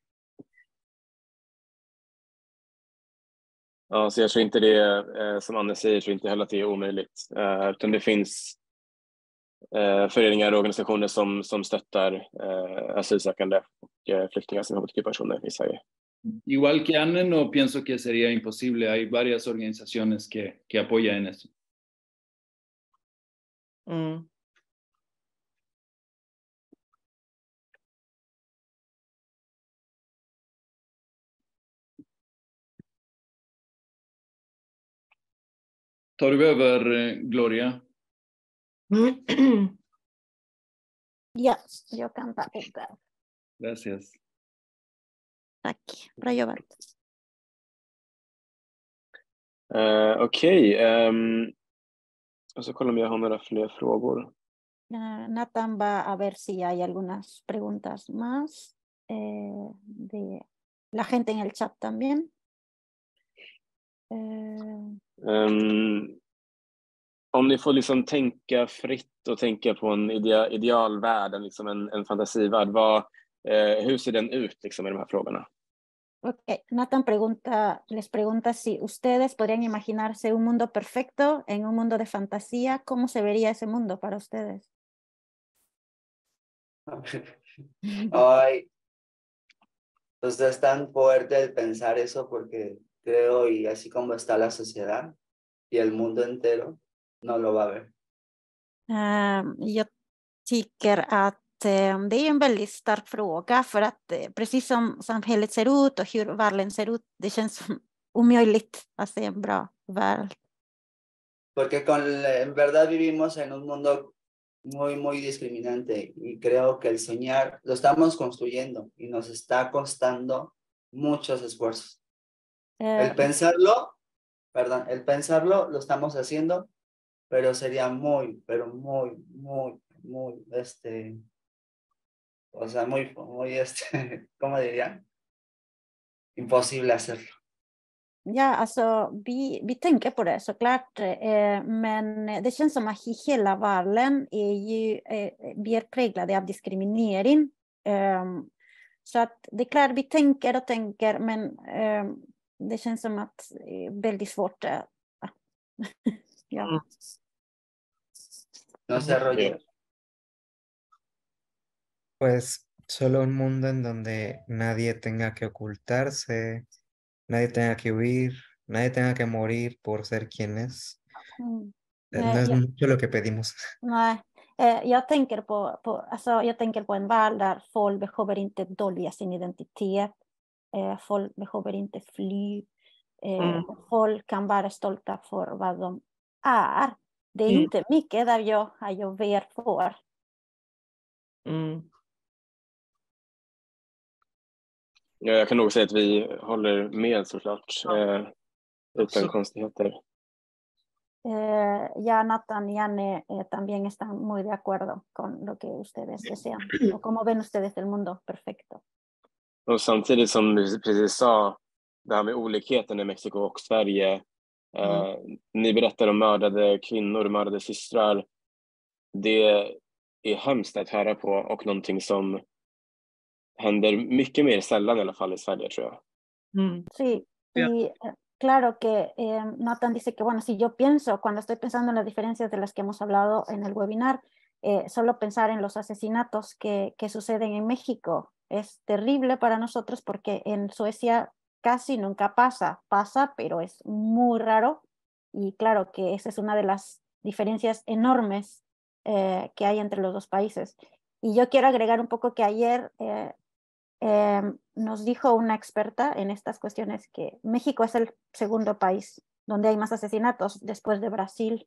B: Ja, så jag tror inte det, som Anne säger, jag tror inte heller att det är omöjligt. Utan det finns föreningar och organisationer som stöttar asylsökande och flyktingar som hbtq-personer i Sverige.
F: Igual que Anne, no pienso que sería imposible. Hay varias organizaciones que apoyan en eso.
C: Mm.
F: Tar du över, Gloria?
G: Ja, jag kan ta över.
F: Gracias.
G: Tack, bra jobbat.
B: Okej. Och så kollar om jag har några fler frågor.
G: Nathan va a ver si hay algunas preguntas más de la gente en el chat también.
B: Om ni får liksom tänka fritt och tänka på en idealvärld, liksom en fantasivärld, hur ser den ut liksom, i de här frågorna?
G: Ok, Nathan les pregunta si ustedes podrían imaginarse un mundo perfecto en un mundo de fantasía. ¿Cómo se vería ese mundo para ustedes?
E: Ay, pues es tan fuerte el pensar eso porque creo, y así como está la sociedad y el mundo entero, no lo va a ver.
G: Jag tycker att det är en väldigt stark fråga, för att precis som samhället ser ut och hur världen ser ut, det känns som omöjligt att se en bra värld.
E: Porque en verdad vivimos en un mundo muy, muy discriminante y creo que el soñar lo estamos construyendo y nos está costando muchos esfuerzos. El pensarlo lo estamos haciendo, pero sería muy, o sea, muy, ¿cómo diría? Imposible hacerlo.
G: Ja, alltså vi tänker på det såklart, men det känns som att hela världen vi är präglade av diskriminering. Så att det är klart vi tänker och tänker, men det känns som att det är väldigt svårt. Ja.
E: No sé, Roger.
D: Pues solo un mundo en donde nadie tenga que ocultarse, nadie tenga que huir, nadie tenga que morir por ser quien es. No es mucho lo que pedimos.
G: Nej, jag tänker jag tänker på en värld där folk behöver inte dölja sin identitet. Folk behöver inte fly. Folk kan vara stolta för vad de är. Det är inte mycket där jag ber för.
B: Ja, jag kan nog säga att vi håller med såklart, utan konstigheter.
G: Ya Nathan y Anne también están muy de acuerdo con lo que ustedes desean. O cómo ven ustedes el mundo perfecto.
B: Och samtidigt som du precis sa, det här med olikheten i Mexiko och Sverige. Ni berättar om mördade kvinnor, mördade systrar. Det är hemskt att höra på och någonting som händer mycket mer sällan i alla fall i Sverige, tror jag.
G: Sí, y claro que Nathan dice que, bueno, si yo pienso, cuando estoy pensando en las diferencias de las que hemos hablado en el webinar, solo pensar en los asesinatos que suceden en México es terrible para nosotros porque en Suecia casi nunca pasa, pero es muy raro y claro que esa es una de las diferencias enormes que hay entre los dos países. Y yo quiero agregar un poco que ayer nos dijo una experta en estas cuestiones que México es el segundo país donde hay más asesinatos después de Brasil.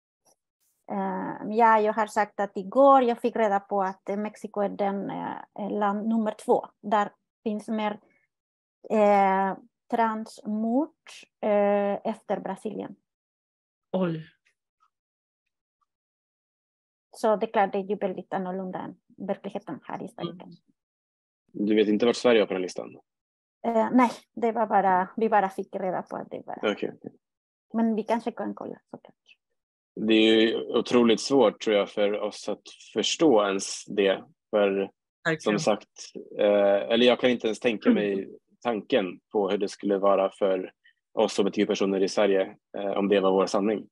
G: Jag har sagt att igår jag fick reda på att Mexiko är land nummer 2. Där finns mer transmord efter Brasilien.
C: Oj.
G: Så det är klart, det är ju väldigt annorlunda än verkligheten här i Sverige.
B: Du vet inte vart Sverige är på den listan?
G: Nej, det var bara, vi bara fick reda på att det var.
B: Okay.
G: Men vi kanske kan kolla såklart.
B: Det är ju otroligt svårt, tror jag, för oss att förstå ens det. För som sagt, eller jag kan inte ens tänka mig tanken på hur det skulle vara för oss hbtq-personer i Sverige om det var vår sanning.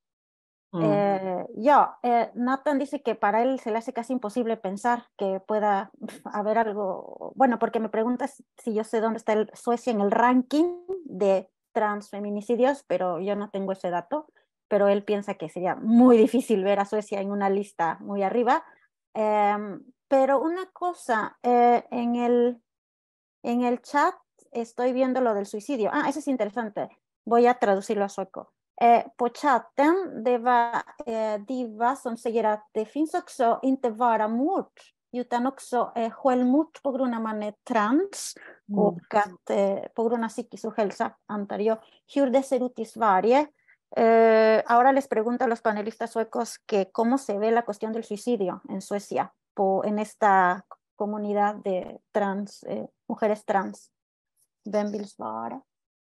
G: Nathan dice que para él se le hace casi imposible pensar que pueda haber algo, bueno, porque me preguntas si yo sé dónde está Suecia en el ranking de transfeminicidios, pero yo no tengo ese dato, pero él piensa que sería muy difícil ver a Suecia en una lista muy arriba. Pero una cosa, en el chat estoy viendo lo del suicidio. Eso es interesante. Voy a traducirlo a sueco. På chatten, det var Diva som säger att det finns också inte bara mord, utan också självmord på grund av man är trans och att på grund av psykisk ohälsa, antar jag. Hur det ser ut i Sverige. Ahora les pregunto a los panelistas suecos que cómo se ve la cuestión del suicidio en Suecia, en esta comunidad de trans, mujeres trans. Vem vill svara?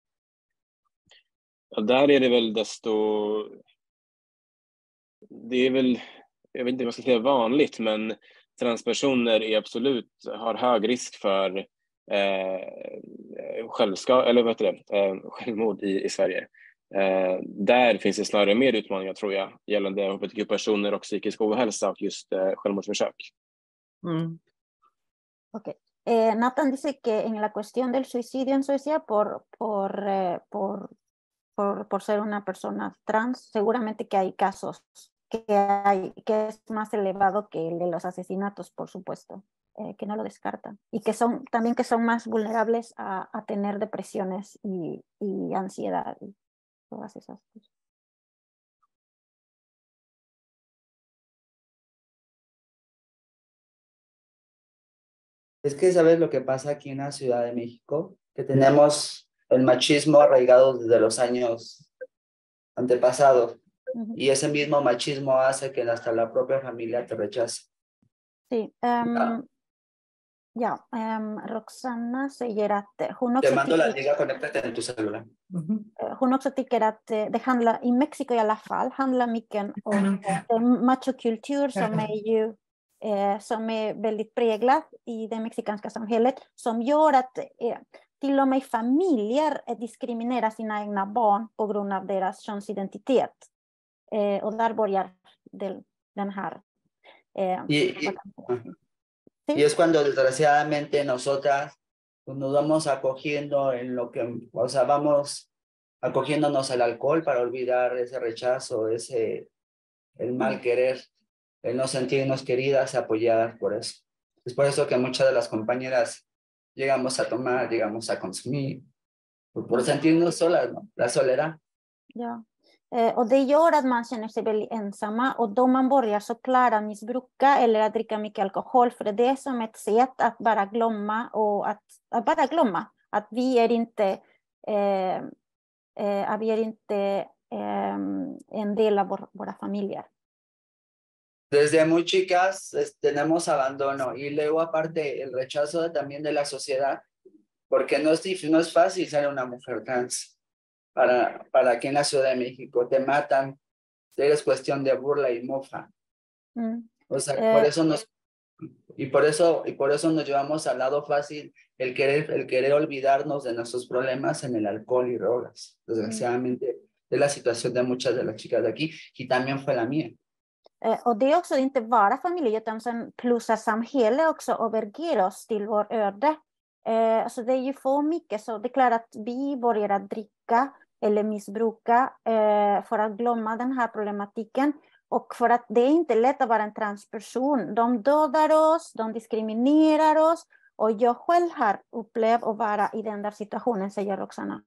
B: Ja, där är det väl det är väl, jag vet inte vad jag ska säga vanligt, men transpersoner är absolut, har hög risk för självmord i Sverige. Där finns det snarare mer utmaningar, tror jag, gällande hbtq-personer och psykisk ohälsa och just självmordsförsök.
G: Okay. Nathan dice que en la cuestión del suicidio en Suecia por ser una persona trans, seguramente que hay casos que es más elevado que el de los asesinatos, por supuesto, que no lo descartan. Y que son más vulnerables a tener depresiones y ansiedad y todas esas cosas.
E: Es que, ¿sabes lo que pasa aquí en la Ciudad de México? Que tenemos el machismo arraigado desde los años antepasados. Y ese mismo machismo hace que hasta la propia familia te rechace.
G: Sí. Roxana säger att hon också
E: Te mando la liga, conéctate en tu celular.
G: Hon också tycker att det handlar, i Mexiko i alla fall, handlar mycket om machokultur som är väldigt präglad i det mexikanska samhället, som gör att till och med familjer diskriminerar sina egna barn på grund av deras könsidentitet. Och där börjar den här...
E: ¿Sí? Y es cuando desgraciadamente nosotras nos vamos acogiendo en lo que, o sea, vamos acogiéndonos al alcohol para olvidar ese rechazo, el mal querer, el no sentirnos queridas, apoyadas por eso. Es por eso que muchas de las compañeras llegamos a tomar, llegamos a consumir, por sentirnos solas, ¿no? La soledad.
G: Ja. Och det gör att man känner sig väldigt ensamma, och då man börjar såklart missbruka eller att dricka mycket alkohol, för det är som ett sätt att bara glömma, och att bara glömma att vi är inte en del av våra familjer.
E: Desde muy chicas tenemos abandono, y luego aparte el rechazo también de la sociedad, porque no es fácil ser una mujer trans. Para aquí en la Ciudad de México te matan, eres cuestión de burla y mofa. O sea, por eso nos llevamos al lado fácil, el querer olvidarnos de nuestros problemas en el alcohol y drogas. Desgraciadamente es la situación de muchas de las chicas de aquí, y también fue la mía.
G: Och det är också inte bara familj, utan sen plussa samhälle också överger oss till vår öde. Så det är ju för mycket, så det är klart att vi börjar att dricka eller missbruka för att glömma den här problematiken, och för att det är inte lätt att vara en transperson. De dödar oss, de diskriminerar oss, och jag själv har upplevt att vara i den där situationen, säger Roxana.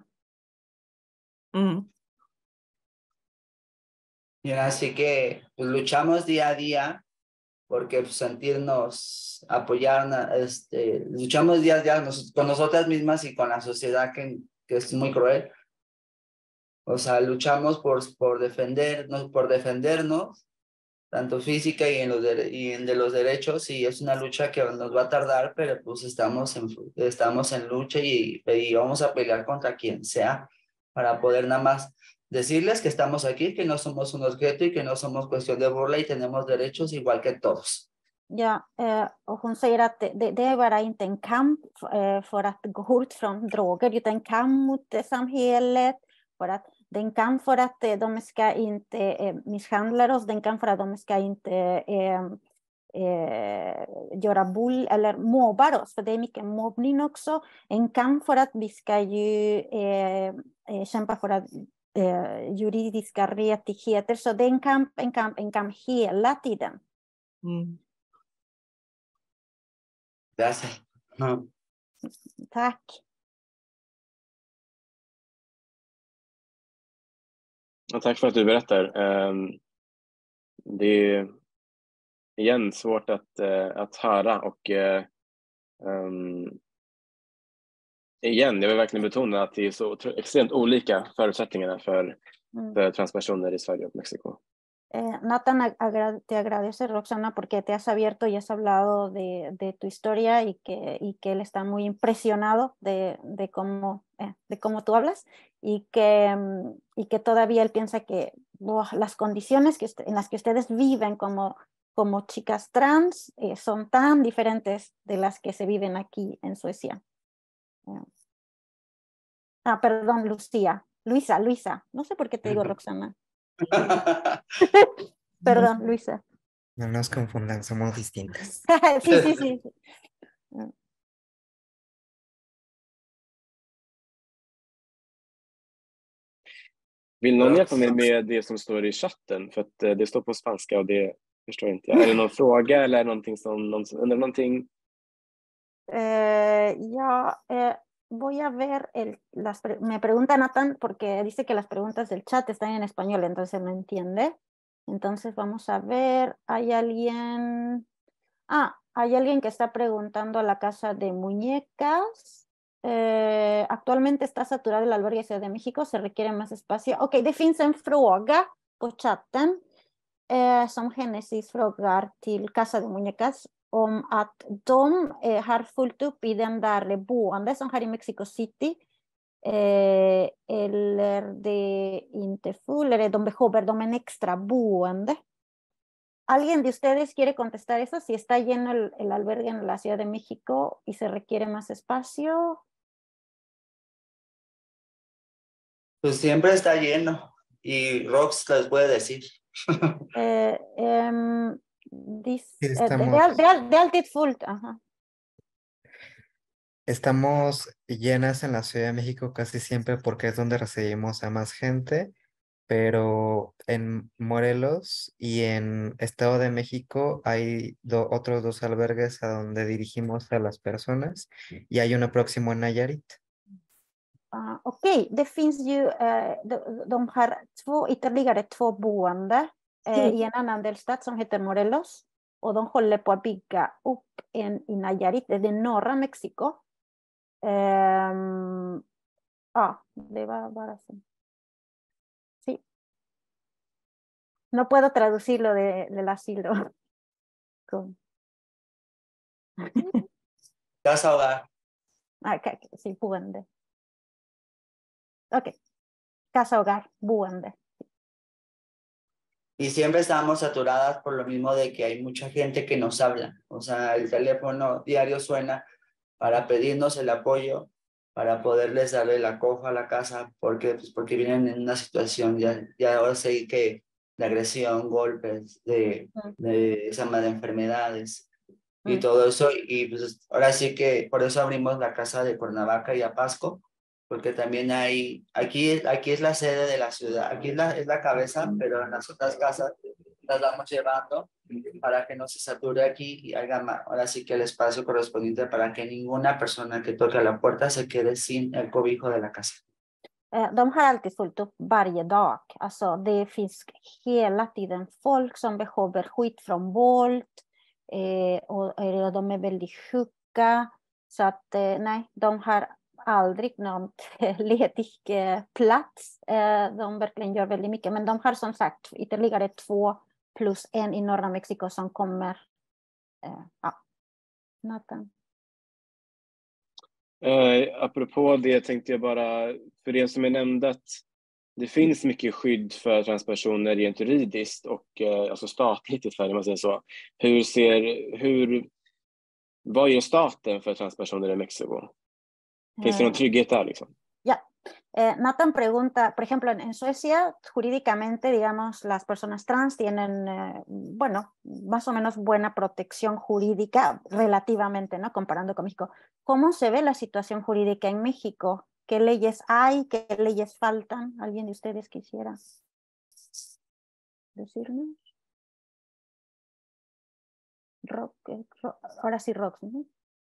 E: Y así que pues, luchamos día a día porque pues, sentirnos, apoyarnos, luchamos día a día con nosotras mismas y con la sociedad que es muy cruel. O sea, luchamos por defendernos, tanto física y en de los derechos, y es una lucha que nos va a tardar, pero pues estamos en lucha y vamos a pelear contra quien sea para poder nada más decirles que estamos aquí, que no somos un objeto y que no somos cuestión de burla y tenemos derechos igual que todos.
G: Ja, och hon säger att det är bara inte en kamp för att gå ut från droger, utan en kamp mot samhället, för att det är en kamp för att de ska inte misshandla oss, det är en kamp för att de ska inte göra bull eller mobba oss, för det är mycket mobbning också. En kamp för att vi ska ju kämpa för att juridiska rättigheter, så det är en kamp hela tiden.
E: Gracias.
G: Tack.
B: Och tack för att du berättar. Det är igen svårt att höra, och igen, jag vill verkligen betona att det är så extremt olika förutsättningarna för transpersoner i Sverige och Mexiko.
G: Nathan te agradece, Roxana, porque te has abierto y has hablado de tu historia, y que él está muy impresionado de cómo tú hablas, y que todavía él piensa que las condiciones en las que ustedes viven como chicas trans son tan diferentes de las que se viven aquí en Suecia. Perdón, Luisa, no sé por qué te digo Roxana. Perdón, Luisa.
D: No nos confundan, somos distintas.
G: Sí.
B: Vill någon hjälpa mig med det som står i chatten? För att det står på spanska och det förstår inte jag. Är det någon fråga eller någonting som någon undrar någonting?
G: Voy a ver, me pregunta Nathan, porque dice que las preguntas del chat están en español, entonces no entiende. Entonces vamos a ver, hay alguien que está preguntando a la Casa de Muñecas. Actualmente está saturado el albergue de Ciudad de México, se requiere más espacio. Okej, det finns en fråga på chatten som Genesis frågar till Casa de Muñecas om att de har fullt upp i den där boende som har i Mexico City, eller det inte full, eller de behöver en extra boende. ¿Alguien de ustedes quiere contestar eso? Si está lleno el albergue en la Ciudad de México y se requiere más espacio.
E: Pues siempre está lleno, y Rox les puede decir.
G: Det är alltid fullt. Aha.
D: Estamos llenas en la Ciudad de México casi siempre porque es donde recibimos a más gente, pero en Morelos y en Estado de México hay otros 2 albergues a donde dirigimos a las personas y hay uno próximo en Nayarit.
G: Okej, det finns ju de har ytterligare 2 boende i en annan delstat som heter Morelos. Och de håller på att bygga upp en i Nayarit, det är norra Mexiko. Ja, det var bara så. Sí. No puedo traducir lo del asilo.
E: Casa hogar.
G: Sí, boende. Ok. Casa hogar, boende.
E: Y siempre estamos saturadas por lo mismo de que hay mucha gente que nos habla. O sea, el teléfono diario suena para pedirnos el apoyo, para poderles darle la coja a la casa, porque vienen en una situación ya ahora sí que de agresión, golpes, de enfermedades y todo eso. Y pues ahora sí que por eso abrimos la casa de Cuernavaca y Apasco, porque también aquí es la sede de la ciudad, aquí es la cabeza, pero en las otras casas las vamos llevando para que no se sature aquí y haga ahora sí que el espacio correspondiente para que ninguna persona que toque a la puerta se quede sin el cobijo de la casa.
G: De har alltid fullt upp varje dag. Alltså det finns hela tiden folk som behöver skydd från våld och de är väldigt sjuka. Så att nej, de har aldrig någon ledig plats. De verkligen gör väldigt mycket. Men de har som sagt ytterligare 2 plus 1 i norra Mexiko som kommer. Ja, Nathan.
B: Apropå det tänkte jag bara, för det som är nämnt att det finns mycket skydd för transpersoner rent juridiskt och alltså statligt i Sverige, man säger så. Vad gör staten för transpersoner i Mexiko? Finns det någon trygghet där liksom?
G: Ja. Nathan pregunta, por ejemplo, en Suecia, jurídicamente, digamos, las personas trans tienen, bueno, más o menos buena protección jurídica relativamente, ¿no? Comparando con México. ¿Cómo se ve la situación jurídica en México? ¿Qué leyes hay? ¿Qué leyes faltan? ¿Alguien de ustedes quisiera decirnos? Ahora sí, Rox, ¿no?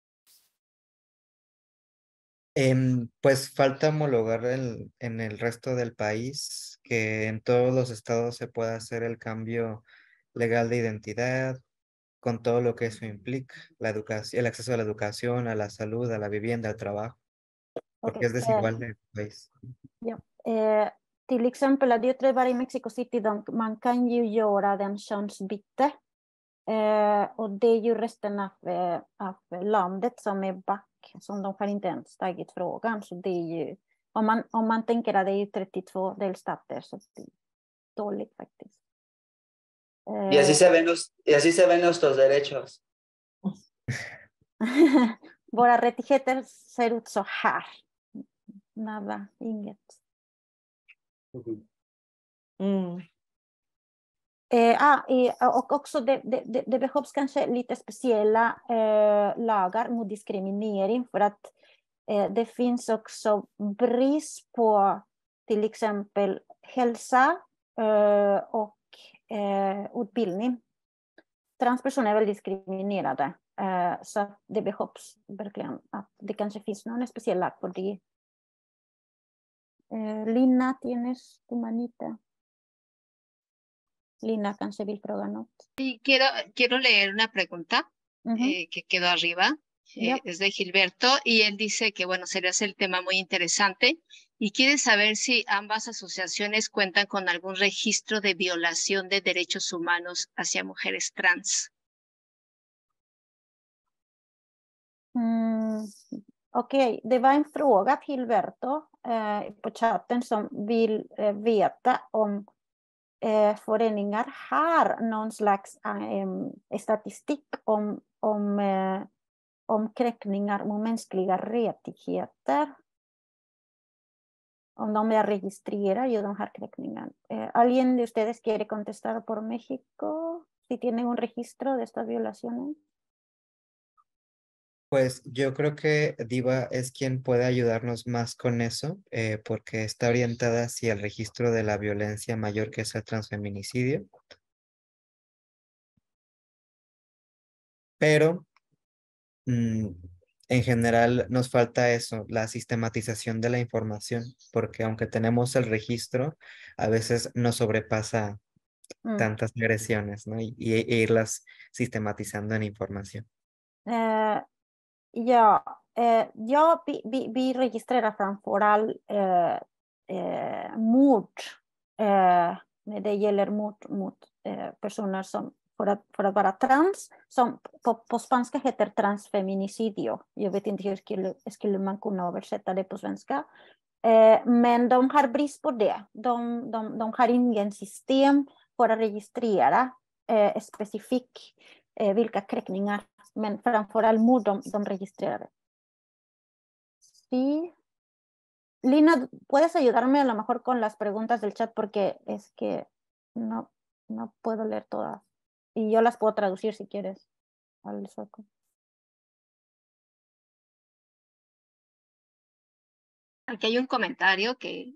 D: Pues falta homologar en el resto del país, que en todos los estados se pueda hacer el cambio legal de identidad, con todo lo que eso implica, la educación, el acceso a la educación, a la salud, a la vivienda, al trabajo, porque es desigual en el país.
G: Ja. Till exempel, det är 3 var i Mexico City, man kan ju göra den könsbyte. Och det är ju resten av landet som är back, som de har inte ens tagit frågan. Så det är ju, om man tänker att det är 32 delstater, så det är dåligt faktiskt.
E: Y así se ven nuestros derechos.
G: Våra rättigheter ser ut så här. Nada, inget. Och också det behövs kanske lite speciella lagar mot diskriminering, för att det finns också brist på till exempel hälsa och utbildning. Transpersoner är väl diskriminerade, så det behövs verkligen att det kanske finns någon speciell lag för det. Lina, tienes tu manita. Lina, kanske vill fråga något.
H: Sí, quiero leer una pregunta que quedó arriba. Es de Gilberto y él dice que, bueno, se le hace el tema muy interesante y quiere saber si ambas asociaciones cuentan con algún registro de violación de derechos humanos hacia mujeres trans.
G: Okej, det var en fråga till Gilberto på chatten som vill veta om föreningar har någon slags statistik om kränkningar mot mänskliga rättigheter. Om de är registrerade de här kränkningarna. ¿Alguien de ustedes quiere contestar por México? Si tienen un registro de estas violaciones.
D: Pues yo creo que Diva es quien puede ayudarnos más con eso, porque está orientada hacia el registro de la violencia mayor, que es el transfeminicidio. Pero en general nos falta eso, la sistematización de la información, porque aunque tenemos el registro, a veces nos sobrepasa tantas agresiones, ¿no? E irlas sistematizando en información.
G: Ja, vi registrerar framförallt mord när det gäller mord mot personer som för att vara trans, som på spanska heter transfeminicidio. Jag vet inte hur skulle man kunna översätta det på svenska. Men de har brist på det. De har ingen system för att registrera specifikt vilka kränkningar, men framförallt mord de registrerar. Sí. Lina, ¿puedes ayudarme a lo mejor con las preguntas del chat? Porque es que no puedo leer todas. Y yo las puedo traducir si quieres al sueco.
H: Aquí hay un comentario que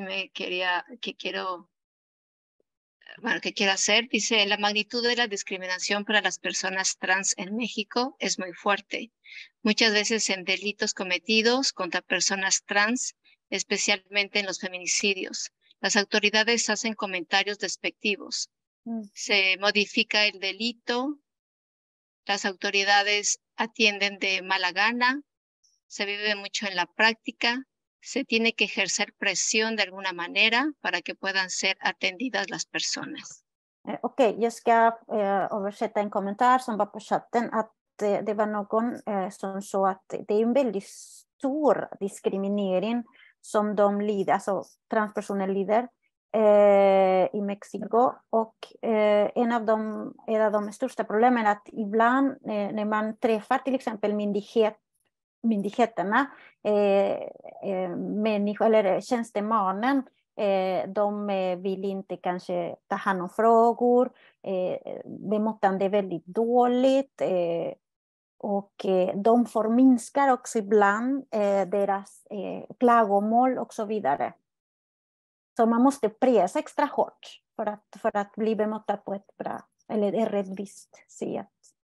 H: quiero hacer. Dice, la magnitud de la discriminación para las personas trans en México es muy fuerte. Muchas veces en delitos cometidos contra personas trans, especialmente en los feminicidios. Las autoridades hacen comentarios despectivos. Se modifica el delito, las autoridades atienden de mala gana, se vive mucho en la práctica, se tiene que ejercer presión de alguna manera para que puedan ser atendidas las personas.
G: Okej, jag ska översätta en kommentar som var på chatten, att det var någon som sa att det är en väldigt stor diskriminering som de lider, alltså transpersoner lider i Mexiko, och en av de största problemen är att ibland när man träffar till exempel myndigheterna, människor eller tjänstemannen, de vill inte kanske ta hand om frågor, bemötande är väldigt dåligt, och de förminskar också ibland deras klagomål och så vidare. Så man måste presa extra hårt för att bli bemötta på ett bra eller rättvist sätt.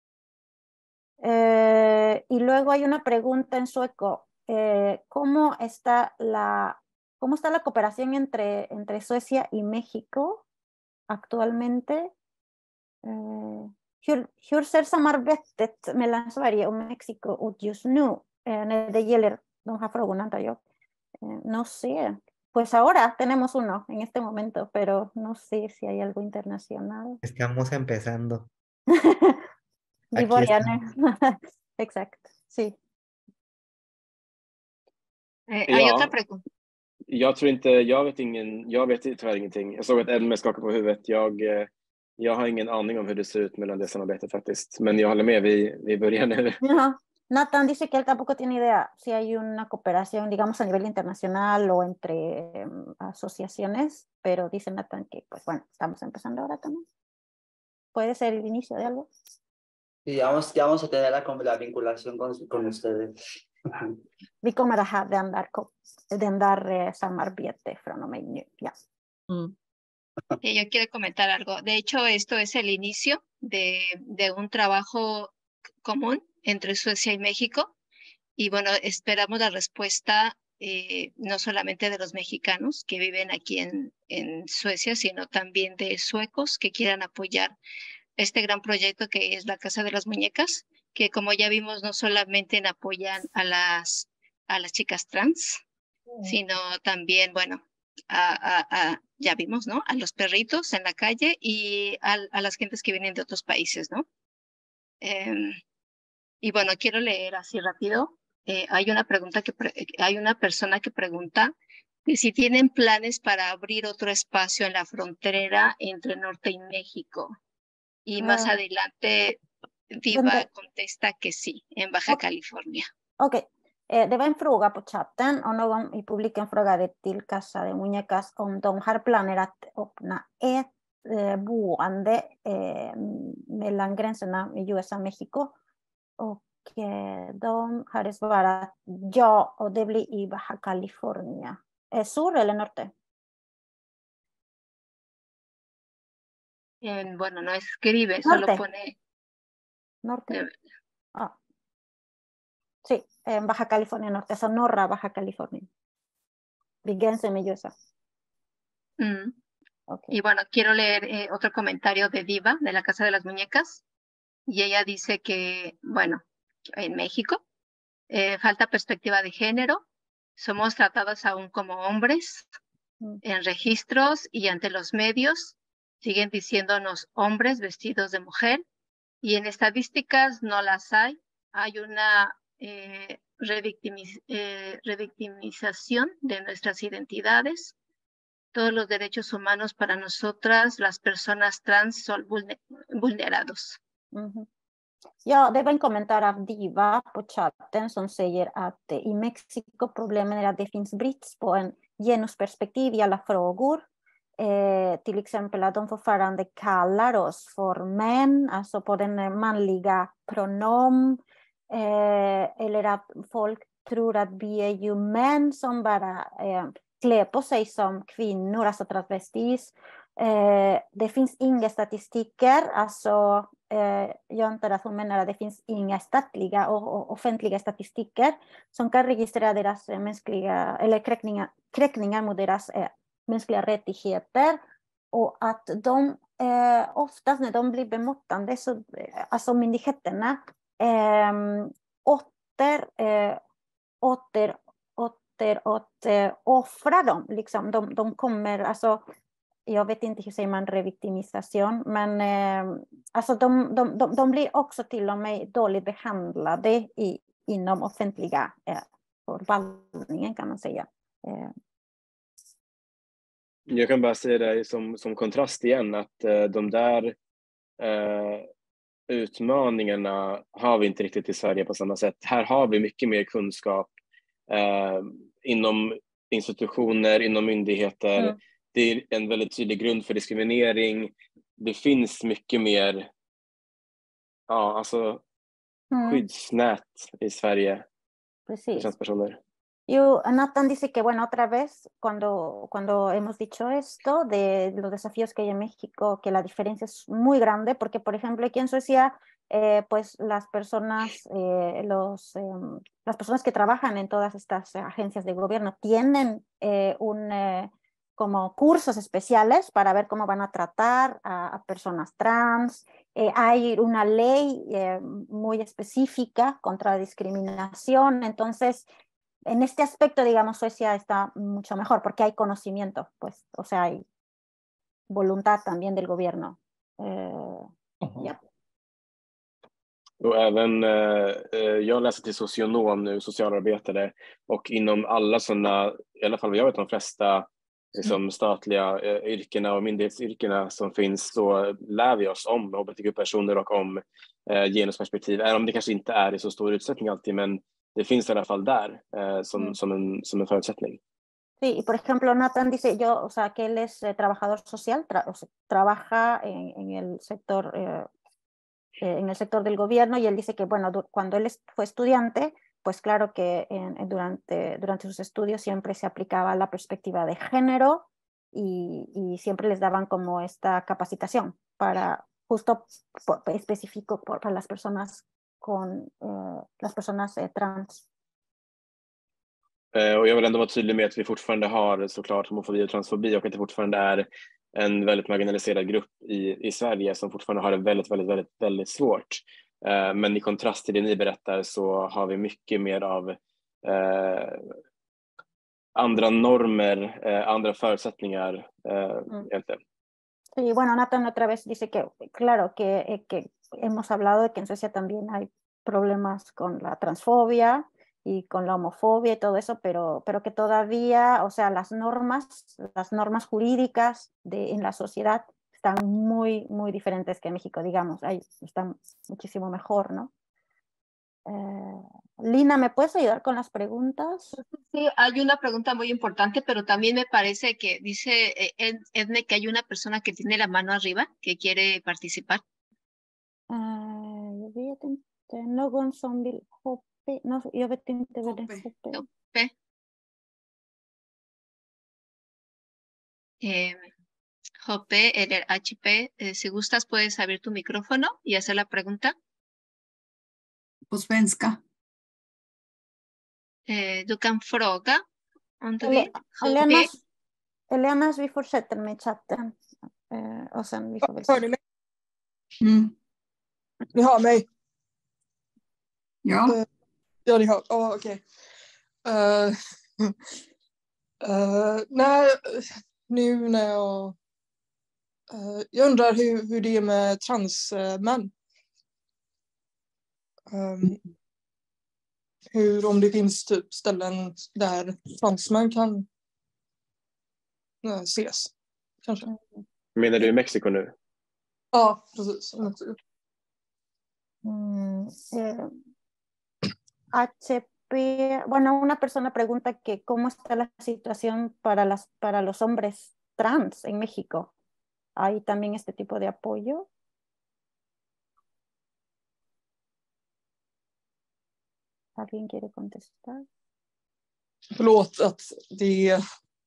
G: Y luego hay una pregunta en sueco. ¿Cómo está la cooperación entre Suecia y México actualmente? Hur ser samarbetet mellan Sverige och Mexiko ut just nu när det gäller de här frågorna, antar jag? No sé. Pues ahora tenemos uno en este momento, pero no sé si hay algo internacional.
D: Estamos empezando.
G: Vi börjar nu. Exakt, sí.
H: Hay otra pregunta.
B: Jag vet tyvärr ingenting. Jag såg att Elmer skakade på huvudet. Jag har ingen aning om hur det ser ut mellan det samarbetet faktiskt. Men jag håller med, vi börjar nu.
G: No, Nathan dice que él tampoco tiene idea si hay una cooperación, digamos, a nivel internacional o entre asociaciones, pero dice Nathan que, pues bueno, estamos empezando ahora también. ¿Puede ser el inicio de algo?
E: Y ya vamos a tener la vinculación con ustedes.
G: Vi kommer att ha den där samarbete från och med nu, ja.
H: Yo quiero comentar algo. De hecho, esto es el inicio de un trabajo común entre Suecia y México. Y bueno, esperamos la respuesta no solamente de los mexicanos que viven aquí en Suecia, sino también de suecos que quieran apoyar este gran proyecto que es la Casa de las Muñecas, que como ya vimos, no solamente apoyan a las chicas trans, sino también, bueno, ya vimos, ¿no? A los perritos en la calle y a las gentes que vienen de otros países, ¿no? Y bueno, quiero leer así rápido. Hay una persona que pregunta que si tienen planes para abrir otro espacio en la frontera entre Norte y México. Y más adelante Diva contesta que sí, en Baja California.
G: Okej. Det var en fråga på chatten och någon i publiken frågade till Casa de Muñecas om de har planer att öppna ett boende mellan gränserna i USA och Mexiko. Och de har svarat ja, och det blir i Baja California. ¿Sur eller norte?
H: Bueno, no escribe,
G: Norte.
H: solo pone...
G: Norte. Ah. Sí, en Baja California Norte, Sonora, Baja California. Vigense Mellosa.
H: Okay. Y bueno, quiero leer otro comentario de Diva, de la Casa de las Muñecas. Y ella dice que, bueno, en México falta perspectiva de género, somos tratadas aún como hombres, en registros y ante los medios siguen diciéndonos hombres vestidos de mujer, y en estadísticas no las hay una revictimización de nuestras identidades. Todos los derechos humanos para nosotras, las personas trans, son vulnerados.
G: Ja, det var en kommentar av Diva på chatten som säger att i Mexiko problemet är att det finns brist på en genusperspektiv i alla frågor. Till exempel att de fortfarande kallar oss för män, alltså på den manliga pronom. Eller att folk tror att vi är ju män som bara klär på sig som kvinnor, alltså transvestis. Det finns inga statistiker, alltså jag antar att hon menar att det finns inga statliga och offentliga statistiker som kan registrera deras mänskliga, eller kränkningar mot deras mänskliga rättigheter, och att de oftast när de blir bemötande, så alltså myndigheterna offrar dem, liksom de kommer, alltså jag vet inte hur säger man revictimisation, men alltså de blir också till och med dåligt behandlade inom offentliga förvaltningen, kan man säga.
B: Jag kan bara säga det som kontrast igen, att de där utmaningarna har vi inte riktigt i Sverige på samma sätt. Här har vi mycket mer kunskap inom institutioner, inom myndigheter. Det är en väldigt tydlig grund för diskriminering. Det finns mycket mer skyddsnät i Sverige för transpersoner.
G: Yo, Nathan dice que, bueno, otra vez, cuando hemos dicho esto de los desafíos que hay en México, que la diferencia es muy grande, porque, por ejemplo, aquí en Suecia, pues las personas que trabajan en todas estas agencias de gobierno tienen como cursos especiales para ver cómo van a tratar a personas trans. Hay una ley muy específica contra la discriminación, entonces en este aspecto, digamos, Suecia está mucho mejor porque hay conocimiento, pues, o sea, hay voluntad también del gobierno.
B: Ja. Och även, jag läser till socionom nu, socialarbetare, och inom alla sådana, i alla fall vad jag vet, de flesta liksom, statliga yrkena och myndighetsyrkena som finns, så lär vi oss om hbtq-personer och om genusperspektiv, även om det kanske inte är i så stor utsträckning alltid, men det finns i alla fall där som en förutsättning.
G: Sí, y por ejemplo, Nathan dice, o sea, que él es trabajador social, trabaja en el sector del gobierno, y él dice que, bueno, cuando él fue estudiante, pues claro que durante sus estudios siempre se aplicaba la perspectiva de género y siempre les daban como esta capacitación para justo específico para las personas trans.
B: Och jag vill ändå vara tydlig med att vi fortfarande har såklart homofobi och transfobi, och att det fortfarande är en väldigt marginaliserad grupp i Sverige som fortfarande har det väldigt, väldigt, väldigt, väldigt svårt. Men i kontrast till det ni berättar så har vi mycket mer av andra normer, andra förutsättningar egentligen.
G: Y bueno, Nathan otra vez dice que, claro, que hemos hablado de que en Suecia también hay problemas con la transfobia y con la homofobia y todo eso, pero que todavía, o sea, las normas jurídicas en la sociedad están muy, muy diferentes que en México, digamos, ahí están muchísimo mejor, ¿no? Lina, ¿me puedes ayudar con las preguntas?
H: Sí, hay una pregunta muy importante, pero también me parece que dice Edne que hay una persona que tiene la mano arriba que quiere participar.
G: det någon som vill hoppa? No, jag vet inte vad det är.
H: Hoppe. Jope, el HP, si gustas puedes abrir tu micrófono y hacer la pregunta.
A: På svenska.
H: Du kan fråga om du vill.
G: Elenas, vi fortsätter med chatten. Och sen vi får väl
I: Hör ni mig? Ni hör mig?
A: Ja.
I: Ja, ni hör. Okej. Nu när jag undrar hur det är med transmän. Om det finns typ ställen där transmän kan ses. Kanske.
B: Menar du i Mexiko nu?
I: Ja, precis.
G: HP, bueno, una persona pregunta que cómo está la situación para los hombres trans en México. ¿Hay también este tipo de apoyo? ¿Alguien quiere contestar?
I: Förlåt att det är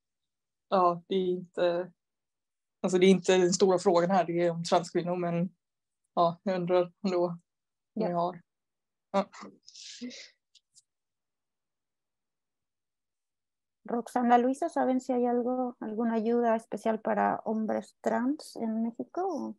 I: inte, alltså det är inte den stora frågan här, det är om transkvinnor, men ja, jag undrar ändå om ni har. Ja.
G: Roxana, Luisa, ¿saben si hay alguna ayuda especial para hombres trans en México?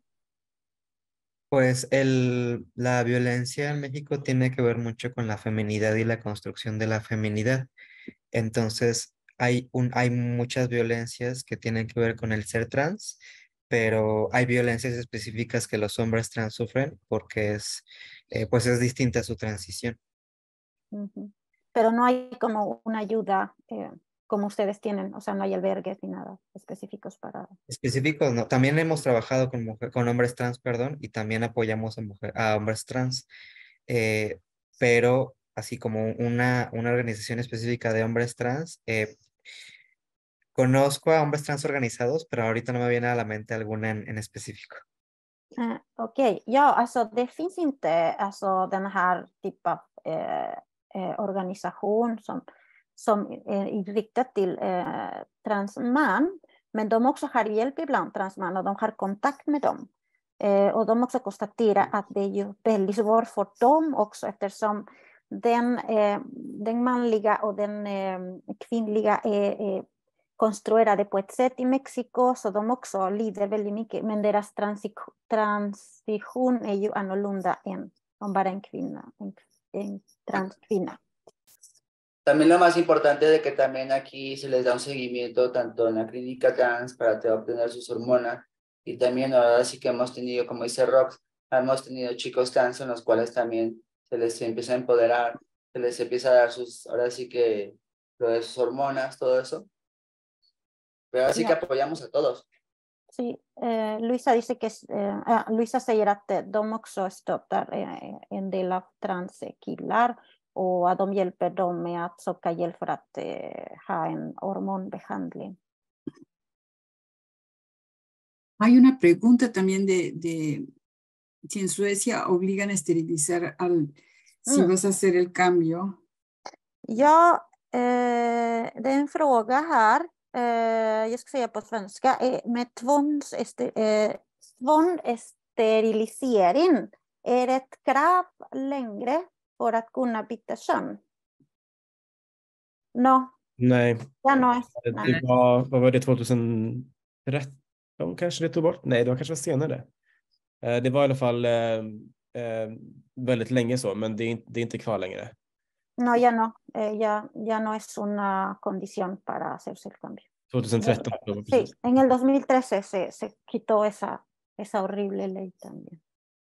D: Pues la violencia en México tiene que ver mucho con la feminidad y la construcción de la feminidad. Entonces, hay muchas violencias que tienen que ver con el ser trans, pero hay violencias específicas que los hombres trans sufren porque pues es distinta su transición.
G: Pero no hay como una ayuda como ustedes tienen, o sea, no hay albergues ni nada específicos para...
D: Específicos, no. También hemos trabajado con hombres trans, perdón, y también apoyamos a hombres trans, pero así como una organización específica de hombres trans, conozco a hombres trans organizados, pero ahorita no me viene a la mente alguna en específico.
G: Okej, ja, alltså det finns inte alltså den här typen av organisation som är riktad till transmän, men de också har hjälp ibland transmän och de har kontakt med dem. Och de också konstaterar att det är ju väldigt svårt för dem också eftersom den manliga och den kvinnliga är konstruerade på ett sätt i Mexiko så de också lider väldigt mycket, men deras transition är ju annorlunda än om bara en kvinna, en transkvinna.
E: También lo más importante de que también aquí se les da un seguimiento tanto en la clínica trans para obtener sus hormonas y también ahora sí que hemos tenido, como dice Rox, hemos tenido chicos trans en los cuales también se les empieza a empoderar, se les empieza a dar ahora sí que lo de sus hormonas, todo eso. Pero ahora sí que apoyamos a todos.
G: Sí, Luisa dice que Luisa säger att de också stöttar en del av transkillar och att de hjälper dem med att söka hjälp för att ha en hormonbehandling.
A: Hay una pregunta también de si en Suecia obligan a esterilizar si vas a hacer el cambio.
G: Ja, det är en fråga här. Jag ska säga på svenska. Med tvångssterilisering, är det ett krav längre för att kunna byta kön? No.
J: Nej.
G: Ja, no.
J: Det vad var det, 2013 kanske det tog bort? Nej, det var kanske senare. Det var i alla fall väldigt länge så, men det är inte kvar längre.
G: No, ya no. Ya no es una condición para hacerse el cambio.
J: 2013.
G: Sí, en el 2013 se quitó esa horrible ley también.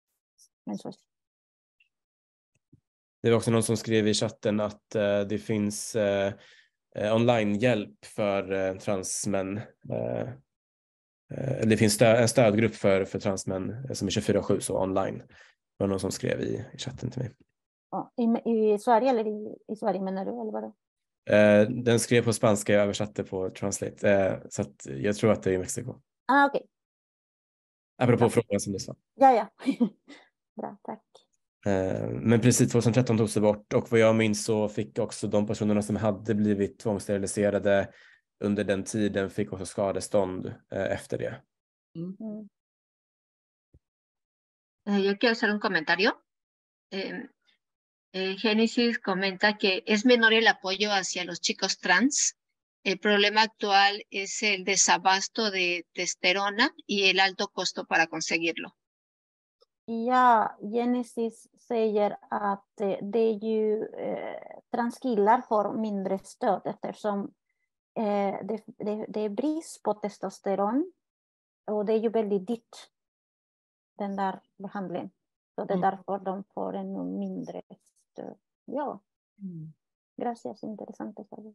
J: Det var också någon som skrev i chatten att det finns online-hjälp för transmän. Det finns en stödgrupp för transmän som är 24/7 så online. Det var någon som skrev i chatten till mig.
G: I Sverige eller i Sverige menar du? Eller vad?
J: Den skrev på spanska, jag översatte på Translate. Så att jag tror att det är i Mexiko.
G: Okej.
J: Apropå frågan som du sa.
G: Ja. Bra, tack.
J: Men precis 2013 togs det bort och vad jag minns så fick också de personerna som hade blivit tvångssteriliserade under den tiden fick också skadestånd efter det.
H: Yo quiero hacer un comentario. Génesis comenta que es menor el apoyo hacia los chicos trans. El problema actual es el desabasto de testosterona y el alto costo para conseguirlo.
G: Ja, Genesis säger att det är ju transkillar får mindre stöd eftersom det är brist på testosteron och det är ju väldigt dyrt, den där behandlingen. Så det är därför de får ännu mindre stöd. Ja. Gracias, interesante saber.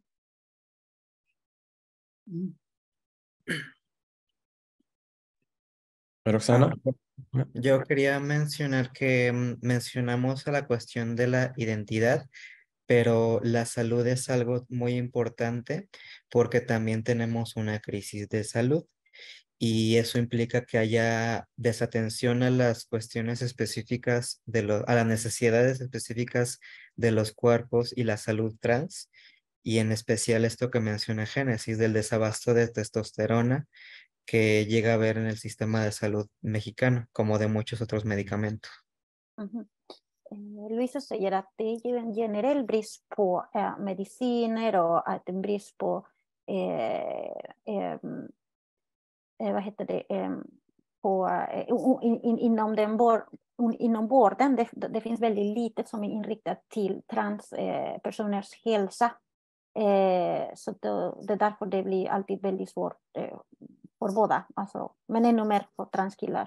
J: Roxana?
D: Yo quería mencionar que mencionamos a la cuestión de la identidad, pero la salud es algo muy importante porque también tenemos una crisis de salud y eso implica que haya desatención a las cuestiones específicas a las necesidades específicas de los cuerpos y la salud trans, y en especial esto que menciona Génesis del desabasto de testosterona que llega a haber en el sistema de salud mexicano, como de muchos otros medicamentos.
G: Luisa säger att det är ju en generell brist på mediciner och att en brist på vad heter det, inom vården. Det finns väldigt lite som är inriktat till transpersoners hälsa. Så det är därför det blir alltid väldigt svårt för båda, alltså, men ännu mer för transkillar.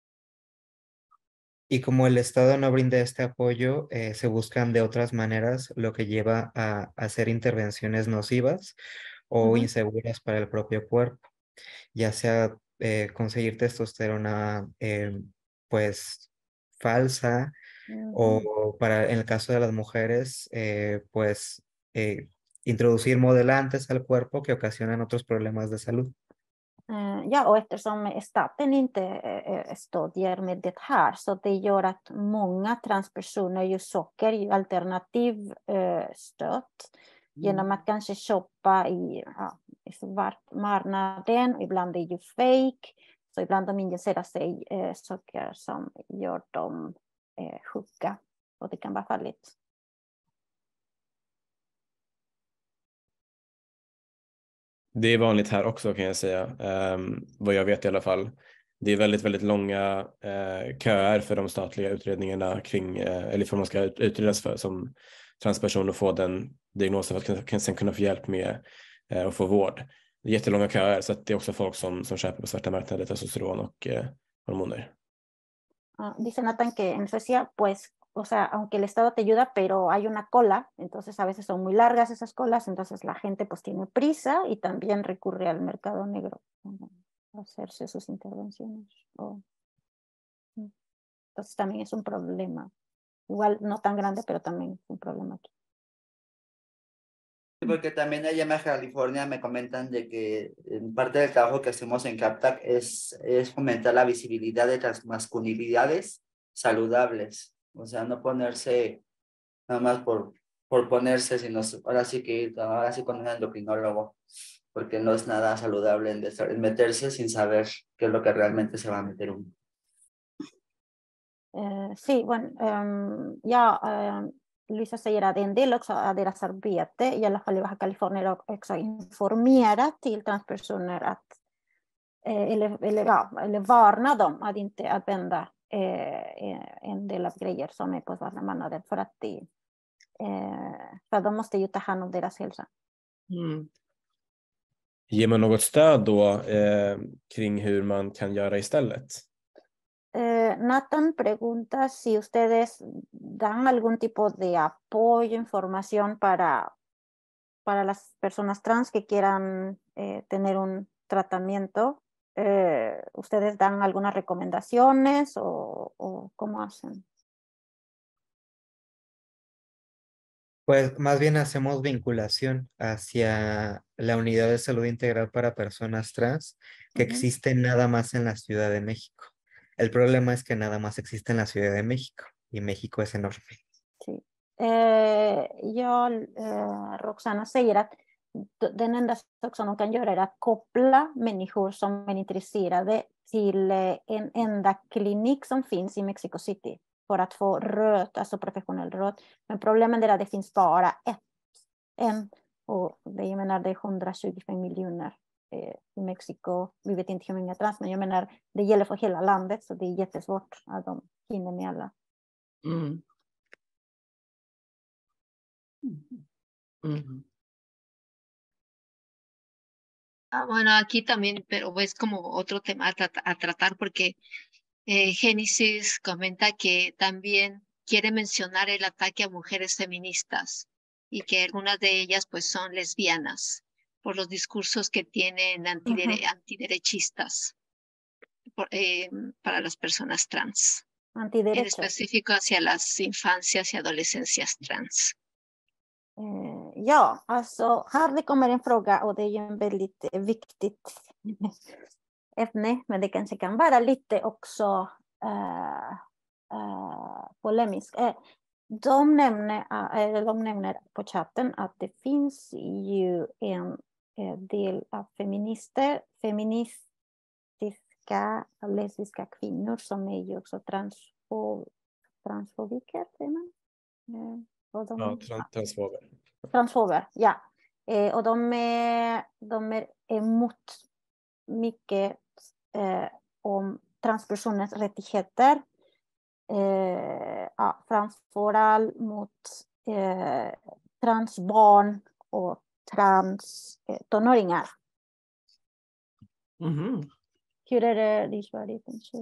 D: Y como el Estado no brinda este apoyo, se buscan de otras maneras, lo que lleva a hacer intervenciones nocivas o inseguras para el propio cuerpo, ya sea conseguir testosterona pues falsa o en el caso de las mujeres, pues introducir modelantes al cuerpo que ocasionan otros problemas de salud.
G: Ja, och eftersom staten inte stödjer med det här så det gör att många transpersoner ju söker alternativ stöd genom att kanske shoppa i svartmarknaden, ibland är ju fake, så ibland de injicerar sig saker som gör dem sjuka och det kan vara farligt.
J: Det är vanligt här också kan jag säga, vad jag vet i alla fall. Det är väldigt, väldigt långa köer för de statliga utredningarna kring, eller för man ska utredas för som transperson och få den diagnosen för att sen kunna få hjälp med att få vård. Det är jättelånga köer så att det är också folk som köper på svarta marknaden testosteron och hormoner.
G: Dice Nathan que en Suecia pues o sea, aunque el Estado te ayuda, pero hay una cola, entonces a veces son muy largas esas colas, entonces la gente pues tiene prisa y también recurre al mercado negro para hacerse sus intervenciones. Entonces también es un problema. Igual no tan grande, pero también es un problema aquí.
E: Porque también allá en California me comentan de que parte del trabajo que hacemos en CAPTAC es fomentar la visibilidad de las masculinidades saludables. O sea, no ponerse nada más por ponerse, sino ahora sí con un endocrinólogo, porque no es nada saludable en meterse sin saber qué es lo que realmente se va a meter uno.
G: Sí, bueno, Luisa säger att en del också av deras arbete, i alla fall i Baja California, också informera till transpersoner att, eller varna dem att inte använda en del av grejer som är på svarta marknaden för att de måste ju ta hand om deras hälsa.
J: Ger man något stöd då kring hur man kan göra istället?
G: Nathan pregunta si ustedes dan algún tipo de apoyo, información para las personas trans que quieran tener un tratamiento. ¿Ustedes dan algunas recomendaciones o cómo hacen?
D: Pues más bien hacemos vinculación hacia la unidad de salud integral para personas trans que existe nada más en la Ciudad de México. El problema es que nada más existe en la Ciudad de México. y México es enorme.
G: Sí. Roxana säger att den enda sak som de kan göra är att koppla människor som är intresserade till en enda klinik som finns i Mexico City för att få råd, alltså professionell råd. Men problemet är att det finns bara en, och jag menar det är 125 miljoner i Mexiko. Vi vet inte hur många trans, men jag menar det gäller för hela landet, så det är jättesvårt att de hinner med alla.
C: Mm. Mm.
H: Bueno, aquí también, pero es como otro tema a tratar porque Génesis comenta que también quiere mencionar el ataque a mujeres feministas y que algunas de ellas pues son lesbianas por los discursos que tienen antiderechistas para las personas trans. En específico hacia las infancias y adolescencias trans.
G: Ja, alltså här det kommer en fråga och det är ju en väldigt viktigt ämne, men det kanske kan vara lite också polemiskt. De nämner på chatten att det finns ju en del av feministiska lesbiska kvinnor som är ju också transfobiker, säger man? Transfober, ja. Och de är emot mycket om transpersoners rättigheter. Framförallt mot transbarn och transtonåringar.
C: Mm-hmm.
G: Hur är det i Sverige?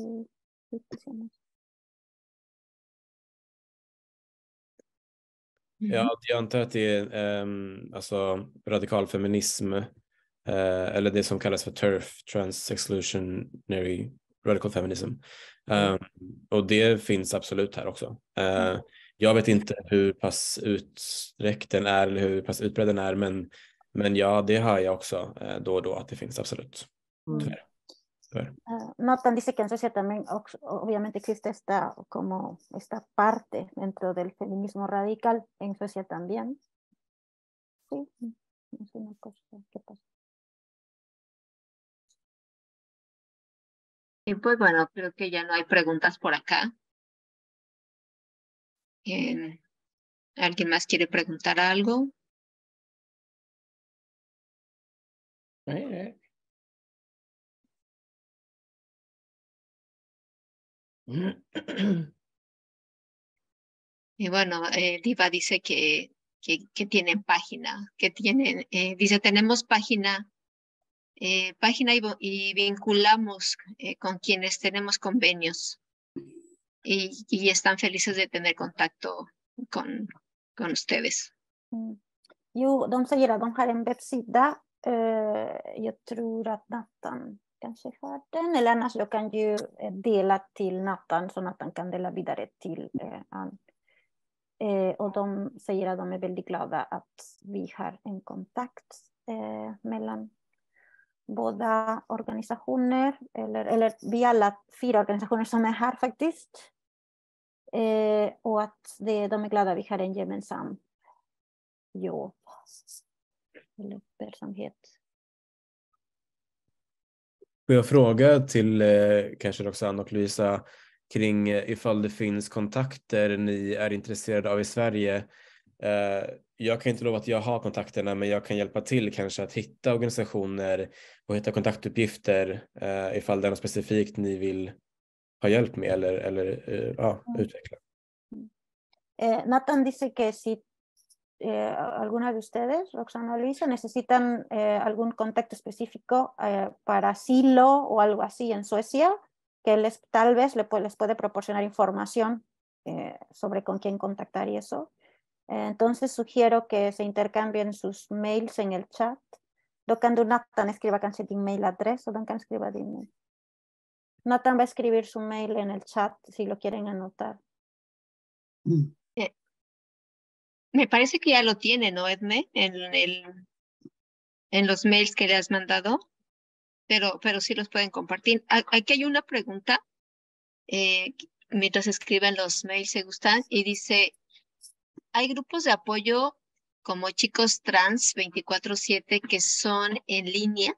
J: Ja, jag antar att det är alltså radikal feminism eller det som kallas för TERF, Trans Exclusionary Radical Feminism. Och det finns absolut här också. Jag vet inte hur pass utsträckt den är eller hur pass utbredd den är, men ja, det hör jag också då och då att det finns absolut. Tyvärr.
G: Nathan dice que en sociedad también, obviamente existe esta parte dentro del feminismo radical en Suecia también. Sí, es una cosa que pasa.
H: Y pues bueno, creo que ya no hay preguntas por acá. ¿Alguien más quiere preguntar algo? Y bueno, Diva dice que tienen página, dice tenemos página y vinculamos con quienes tenemos convenios y están felices de tener contacto con ustedes.
G: Jo, de säger att de har en webbsida. Jag tror att Nathan kanske har den, eller annars jag kan ju dela till Nathan så Nathan kan dela vidare till Ann. Och de säger att de är väldigt glada att vi har en kontakt mellan båda organisationer, eller vi alla 4 organisationer som är här faktiskt. Och att de är glada att vi har en gemensam jobb eller verksamhet.
J: Får jag fråga till kanske Roxanne och Louisa kring ifall det finns kontakter ni är intresserade av i Sverige. Jag kan inte lova att jag har kontakterna, men jag kan hjälpa till kanske att hitta organisationer och hitta kontaktuppgifter ifall det är något specifikt ni vill ha hjälp med eller utveckla.
G: Nathan dice que si alguna de ustedes, Roxana o Luisa, necesitan algún contacto específico para asilo o algo así en Suecia, que tal vez les puede proporcionar información sobre con quién contactar y eso. Entonces sugiero que se intercambien sus mails en el chat. Då kan du Nathan escriba kanske din mailadress och de kan skriva din mail. Nathan va a escribir su mail en el chat si lo quieren anotar.
H: Me parece que ya lo tiene, ¿no, Edme? En los mails que le has mandado, pero sí los pueden compartir. Aquí hay una pregunta mientras escriben los mails, se gustan, y dice, hay grupos de apoyo como Chicos Trans 24/7 que son en línea.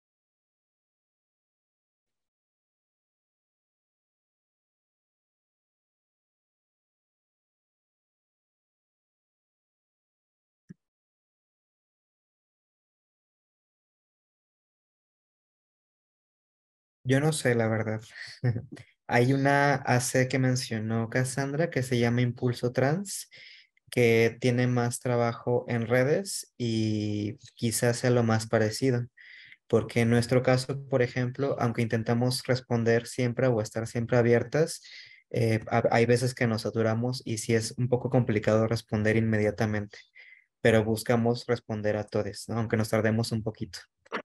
D: Yo no sé, la verdad. Hay una AC que mencionó Cassandra que se llama Impulso Trans, que tiene más trabajo en redes y quizás sea lo más parecido. Porque en nuestro caso, por ejemplo, aunque intentamos responder siempre o estar siempre abiertas, hay veces que nos saturamos y sí es un poco complicado responder inmediatamente, pero buscamos responder a todos, ¿no? Aunque nos tardemos un poquito.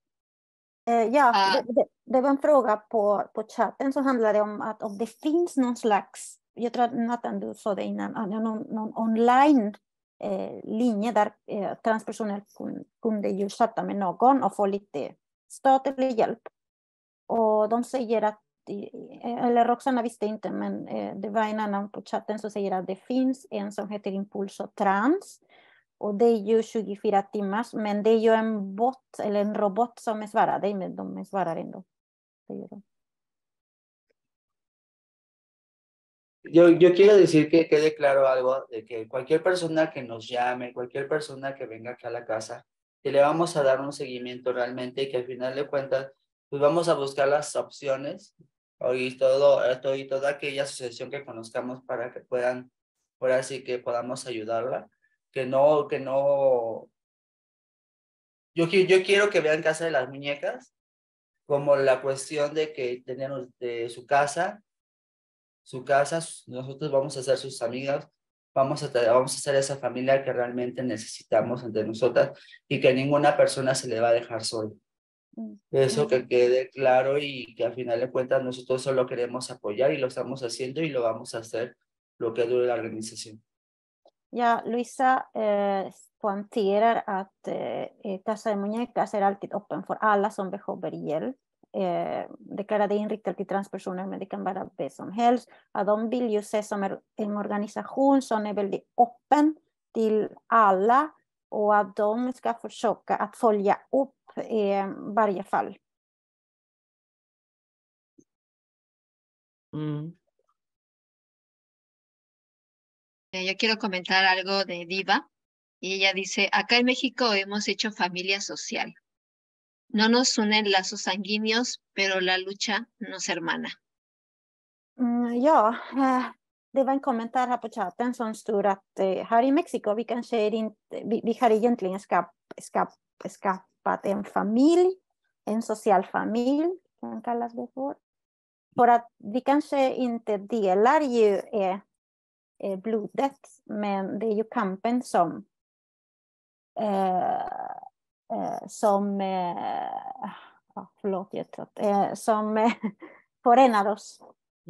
G: Det var en fråga på chatten som handlade om att om det finns någon slags, jag tror att Nathan du sa det innan, någon online linje där transpersoner kunde ju chatta med någon och få lite stöd eller hjälp. Och de säger att, eller Roxana visste inte, men det var en annan på chatten som säger att det finns en som heter Impulso Trans. Och det är ju 24 timmars, men det är ju en bot eller en robot som svarar dig, men de svarar ändå.
E: Yo quiero decir que quede claro algo, de que cualquier persona que nos llame, cualquier persona que venga acá a la casa, que le vamos a dar un seguimiento realmente y que al final de cuentas, pues vamos a buscar las opciones y toda aquella asociación que conozcamos para que puedan, ahora sí que podamos ayudarla. Yo quiero que vean Casa de las Muñecas como la cuestión de que tenemos de su casa, nosotros vamos a ser sus amigas, vamos a ser esa familia que realmente necesitamos entre nosotras y que ninguna persona se le va a dejar sola. Eso que quede claro y que al final de cuentas nosotros solo queremos apoyar y lo estamos haciendo y lo vamos a hacer lo que dure la organización.
G: Ja, Luisa poängterar att Casa de Muñecas är alltid öppen för alla som behöver hjälp. Deklarerade inriktad till transpersoner, men det kan vara vem som helst. Ja, de vill ju se som en organisation som är väldigt öppen till alla och att de ska försöka att följa upp varje fall.
H: Yo quiero comentar algo de Diva. Y ella dice, acá en México hemos hecho familia social. No nos unen lazos sanguíneos, pero la lucha nos hermana.
G: Det var en kommentar här på chatten som stod att här i Mexiko vi kanske vi har egentligen skapat en familj, en social familj kan kallas det för att vi kanske inte delar ju blodet, men det är ju kampen som förenar oss.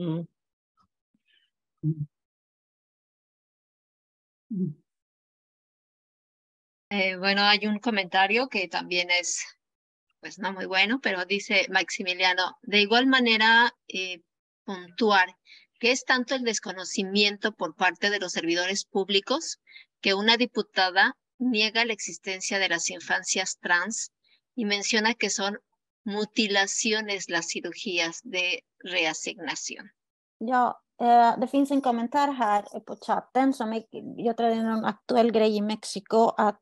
H: Bueno, hay un comentario que también es, pues no muy bueno, pero dice Maximiliano, de igual manera puntuar que es tanto el desconocimiento por parte de los servidores públicos que una diputada niega la existencia de las infancias trans y menciona que son mutilaciones las cirugías de reasignación.
G: Ja, det finns en kommentar här på chatten som jag tror det är en aktuell grej i Mexiko att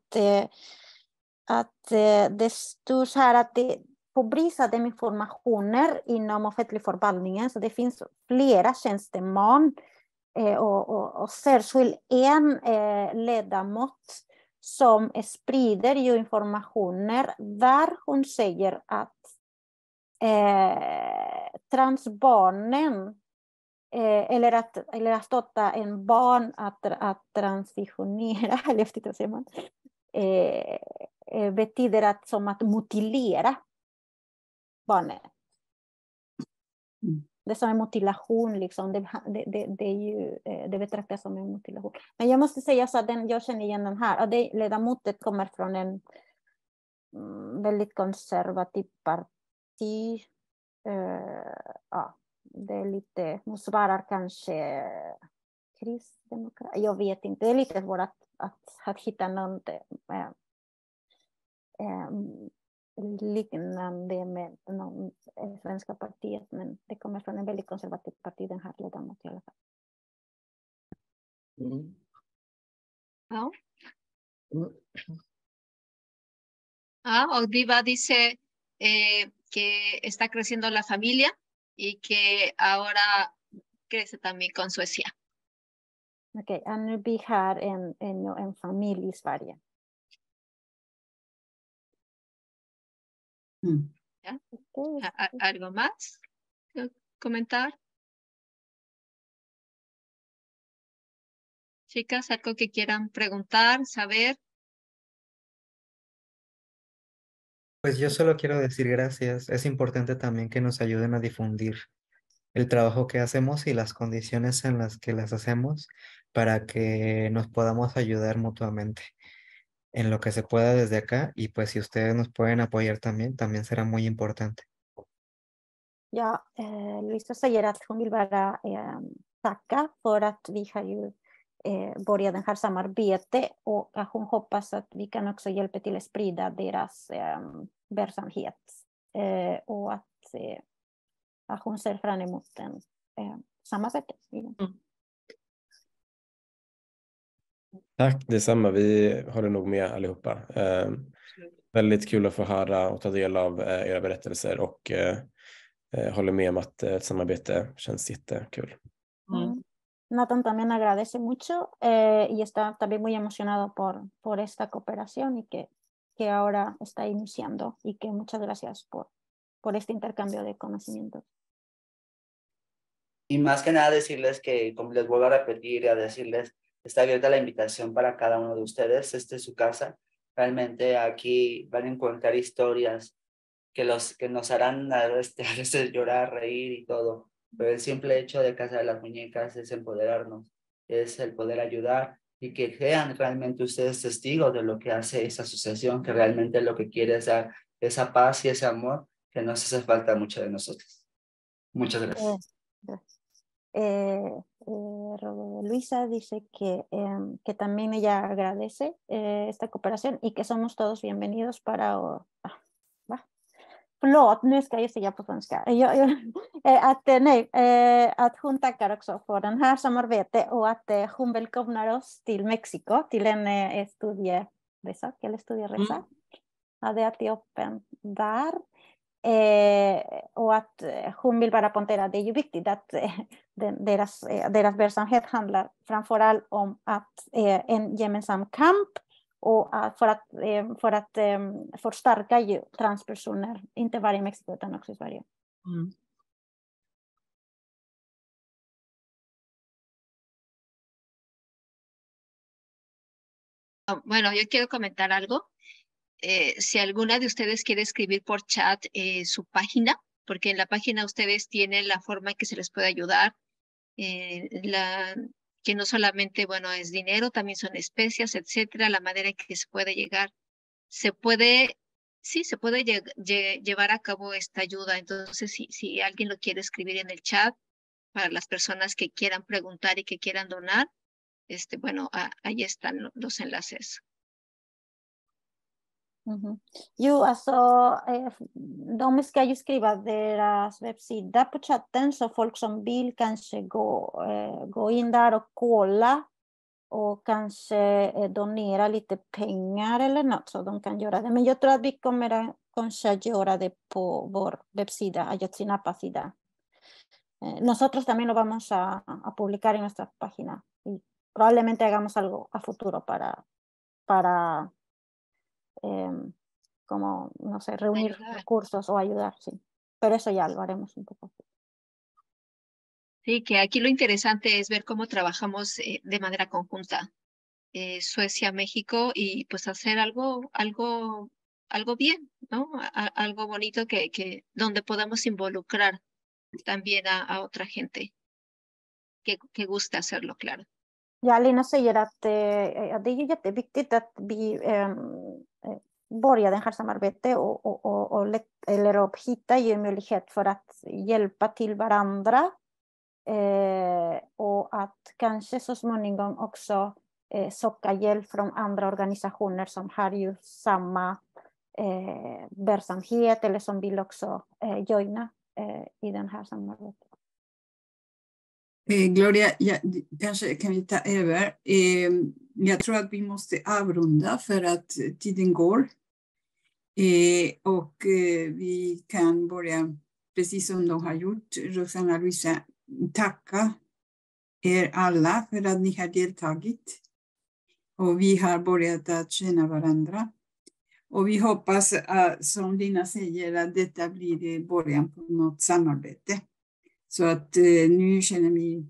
G: det står så här att det på brist de informationer inom offentlig förvaltningen, så det finns flera tjänstemän och särskilt en ledamot som sprider ju informationer där hon säger att transbarnen eller att stötta en barn att transitionera, eller efter säger man, betyder att som att mutilera barnet. Det som är mutilation liksom, det är ju, det betraktas som en mutilation. Men jag måste säga så att jag känner igen den här, och ledamoten kommer från en väldigt konservativ parti. det är lite, nu svarar kanske kristdemokrat, jag vet inte, det är lite svårt att hitta någon liknande med någon svenska partiet, men det kommer från en väldigt konservativ parti, den här ledamot i alla fall.
H: Ja. Ah, Ogdiva dice que está creciendo la familia y que ahora crece también con Suecia.
G: Okej, nu blir här en familj i Sverige.
H: ¿Ya? ¿Algo más que comentar? Chicas, algo que quieran preguntar, saber.
D: Pues yo solo quiero decir gracias. Es importante también que nos ayuden a difundir el trabajo que hacemos y las condiciones en las que las hacemos para que nos podamos ayudar mutuamente en lo que se pueda desde acá, y pues si ustedes nos pueden apoyar también será muy importante.
G: Ja, Lisa säger att hon vill bara tacka för att vi har ju börjat den här samarbete, och att hon hoppas att vi kan också hjälpa till att sprida deras verksamhet, och att hon ser fram emot en samarbete.
J: Tack detsamma, vi håller nog med allihopa. Väldigt kul att få höra och ta del av era berättelser, och håller med om att ett samarbete känns jättekul.
G: Nathan también agradece mucho y está también muy emocionado por esta cooperación y que ahora está iniciando, y que muchas gracias por este intercambio de conocimientos.
E: Y más que nada decirles que, como les vuelvo a repetir y a decirles, está abierta la invitación para cada uno de ustedes. Esta es su casa. Realmente aquí van a encontrar historias que nos harán a veces llorar, reír y todo. Pero el simple hecho de Casa de las Muñecas es empoderarnos, es el poder ayudar, y que sean realmente ustedes testigos de lo que hace esa asociación, que realmente lo que quiere es dar esa paz y ese amor que nos hace falta mucho de nosotros. Muchas gracias.
G: Luisa dice que también ella agradece esta cooperación y que somos todos bienvenidos para... Förlåt, nu ska jag säga på svenska. Att hon tackar också för den här samarbete, och att hon välkomnar oss till Mexiko till en studieresa, de Etiopien där. Och att hon vill bara poängtera, det är ju viktigt att deras verksamhet handlar framförallt om att en gemensam kamp, och för att förstärka ju transpersoner, inte bara i Mexiko utan också i Sverige.
H: Bueno, yo quiero comentar algo. Si alguna de ustedes quiere escribir por chat su página, porque en la página ustedes tienen la forma en que se les puede ayudar, que no solamente, bueno, es dinero, también son especias, etcétera, la manera en que se puede llegar. Se puede llevar a cabo esta ayuda. Entonces, si alguien lo quiere escribir en el chat, para las personas que quieran preguntar y que quieran donar, bueno, ahí están los enlaces.
G: Jo, alltså de ska ju skriva deras webbsida på chatten, så folk som vill kanske gå in där och kolla och kanske donera lite pengar eller något, så de kan göra det. Men jag tror att vi kommer att kanske göra det på vår webbsida, Ayotzinapa-sida. Nosotros también lo vamos a publicar en nuestra página, y probablemente hagamos algo a futuro para como, no sé, reunir recursos o ayudar, sí. Pero eso ya lo haremos un poco.
H: Sí, que aquí lo interesante es ver cómo trabajamos de manera conjunta, Suecia, México, y pues hacer algo bien, ¿no? Algo bonito donde podamos involucrar también a otra gente que guste hacerlo, claro.
G: Ja, Lina säger att det är ju jätteviktigt att vi börja den här samarbete och eller upp hitta ju möjlighet för att hjälpa till varandra och att kanske så småningom också söka hjälp från andra organisationer som har ju samma verksamhet eller som vill också joina i den här samarbetet.
A: Gloria, kanske kan vi ta över. Jag tror att vi måste avrunda för att tiden går. Och vi kan börja, precis som de har gjort, Roxana och Luisa, tacka er alla för att ni har deltagit. Och vi har börjat att känna varandra. Och vi hoppas, som Lina säger, att detta blir början på något samarbete. Så att nu känner vi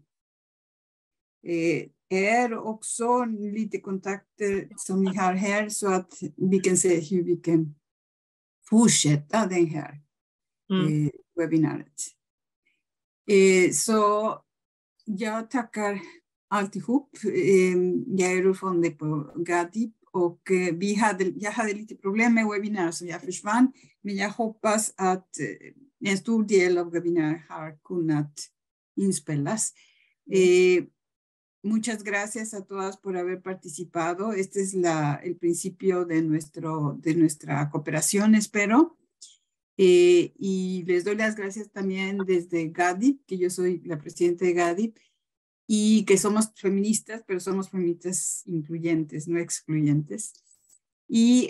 A: också lite kontakter som vi har här så att vi kan se hur vi kan fortsätta den här webbinariet. Så jag tackar alltihop. Jag är ordförande på GADIP och jag hade lite problem med webbinar så jag försvann. Men jag hoppas att en stor del av webbinar har kunnat inspelas. Muchas gracias a todas por haber participado. Este es el principio de nuestra cooperación, espero. Y les doy las gracias también desde GADIP, que yo soy la presidenta de GADIP, y que somos feministas, pero somos feministas incluyentes, no excluyentes. Y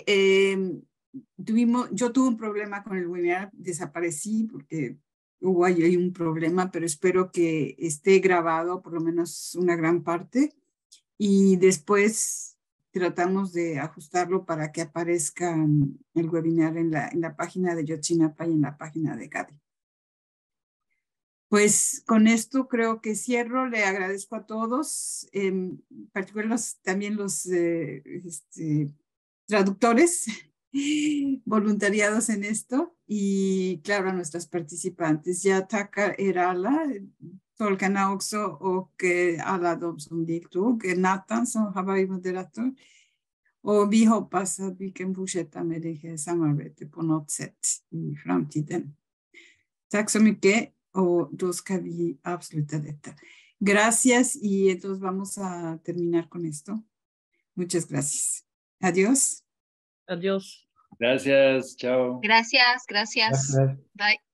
A: yo tuve un problema con el webinar, desaparecí porque hubo ahí un problema, pero espero que esté grabado por lo menos una gran parte y después tratamos de ajustarlo para que aparezca el webinar en la página de Yotzinapa y en la página de GADIP. Pues con esto creo que cierro. Le agradezco a todos, en particular también los traductores voluntariados en esto y claro a nuestras participantes. Ya tackar er alla, tolkarna också och alla de som deltog, Nathan som har varit moderator. Och vi hoppas att vi kan fortsätta med det här samarbetet på något sätt i framtiden. Tack så mycket och då ska vi avsluta detta. Gracias y entonces vamos a terminar con esto. Muchas gracias. Adiós.
C: Adiós.
F: Gracias, chao.
H: Gracias. Bye.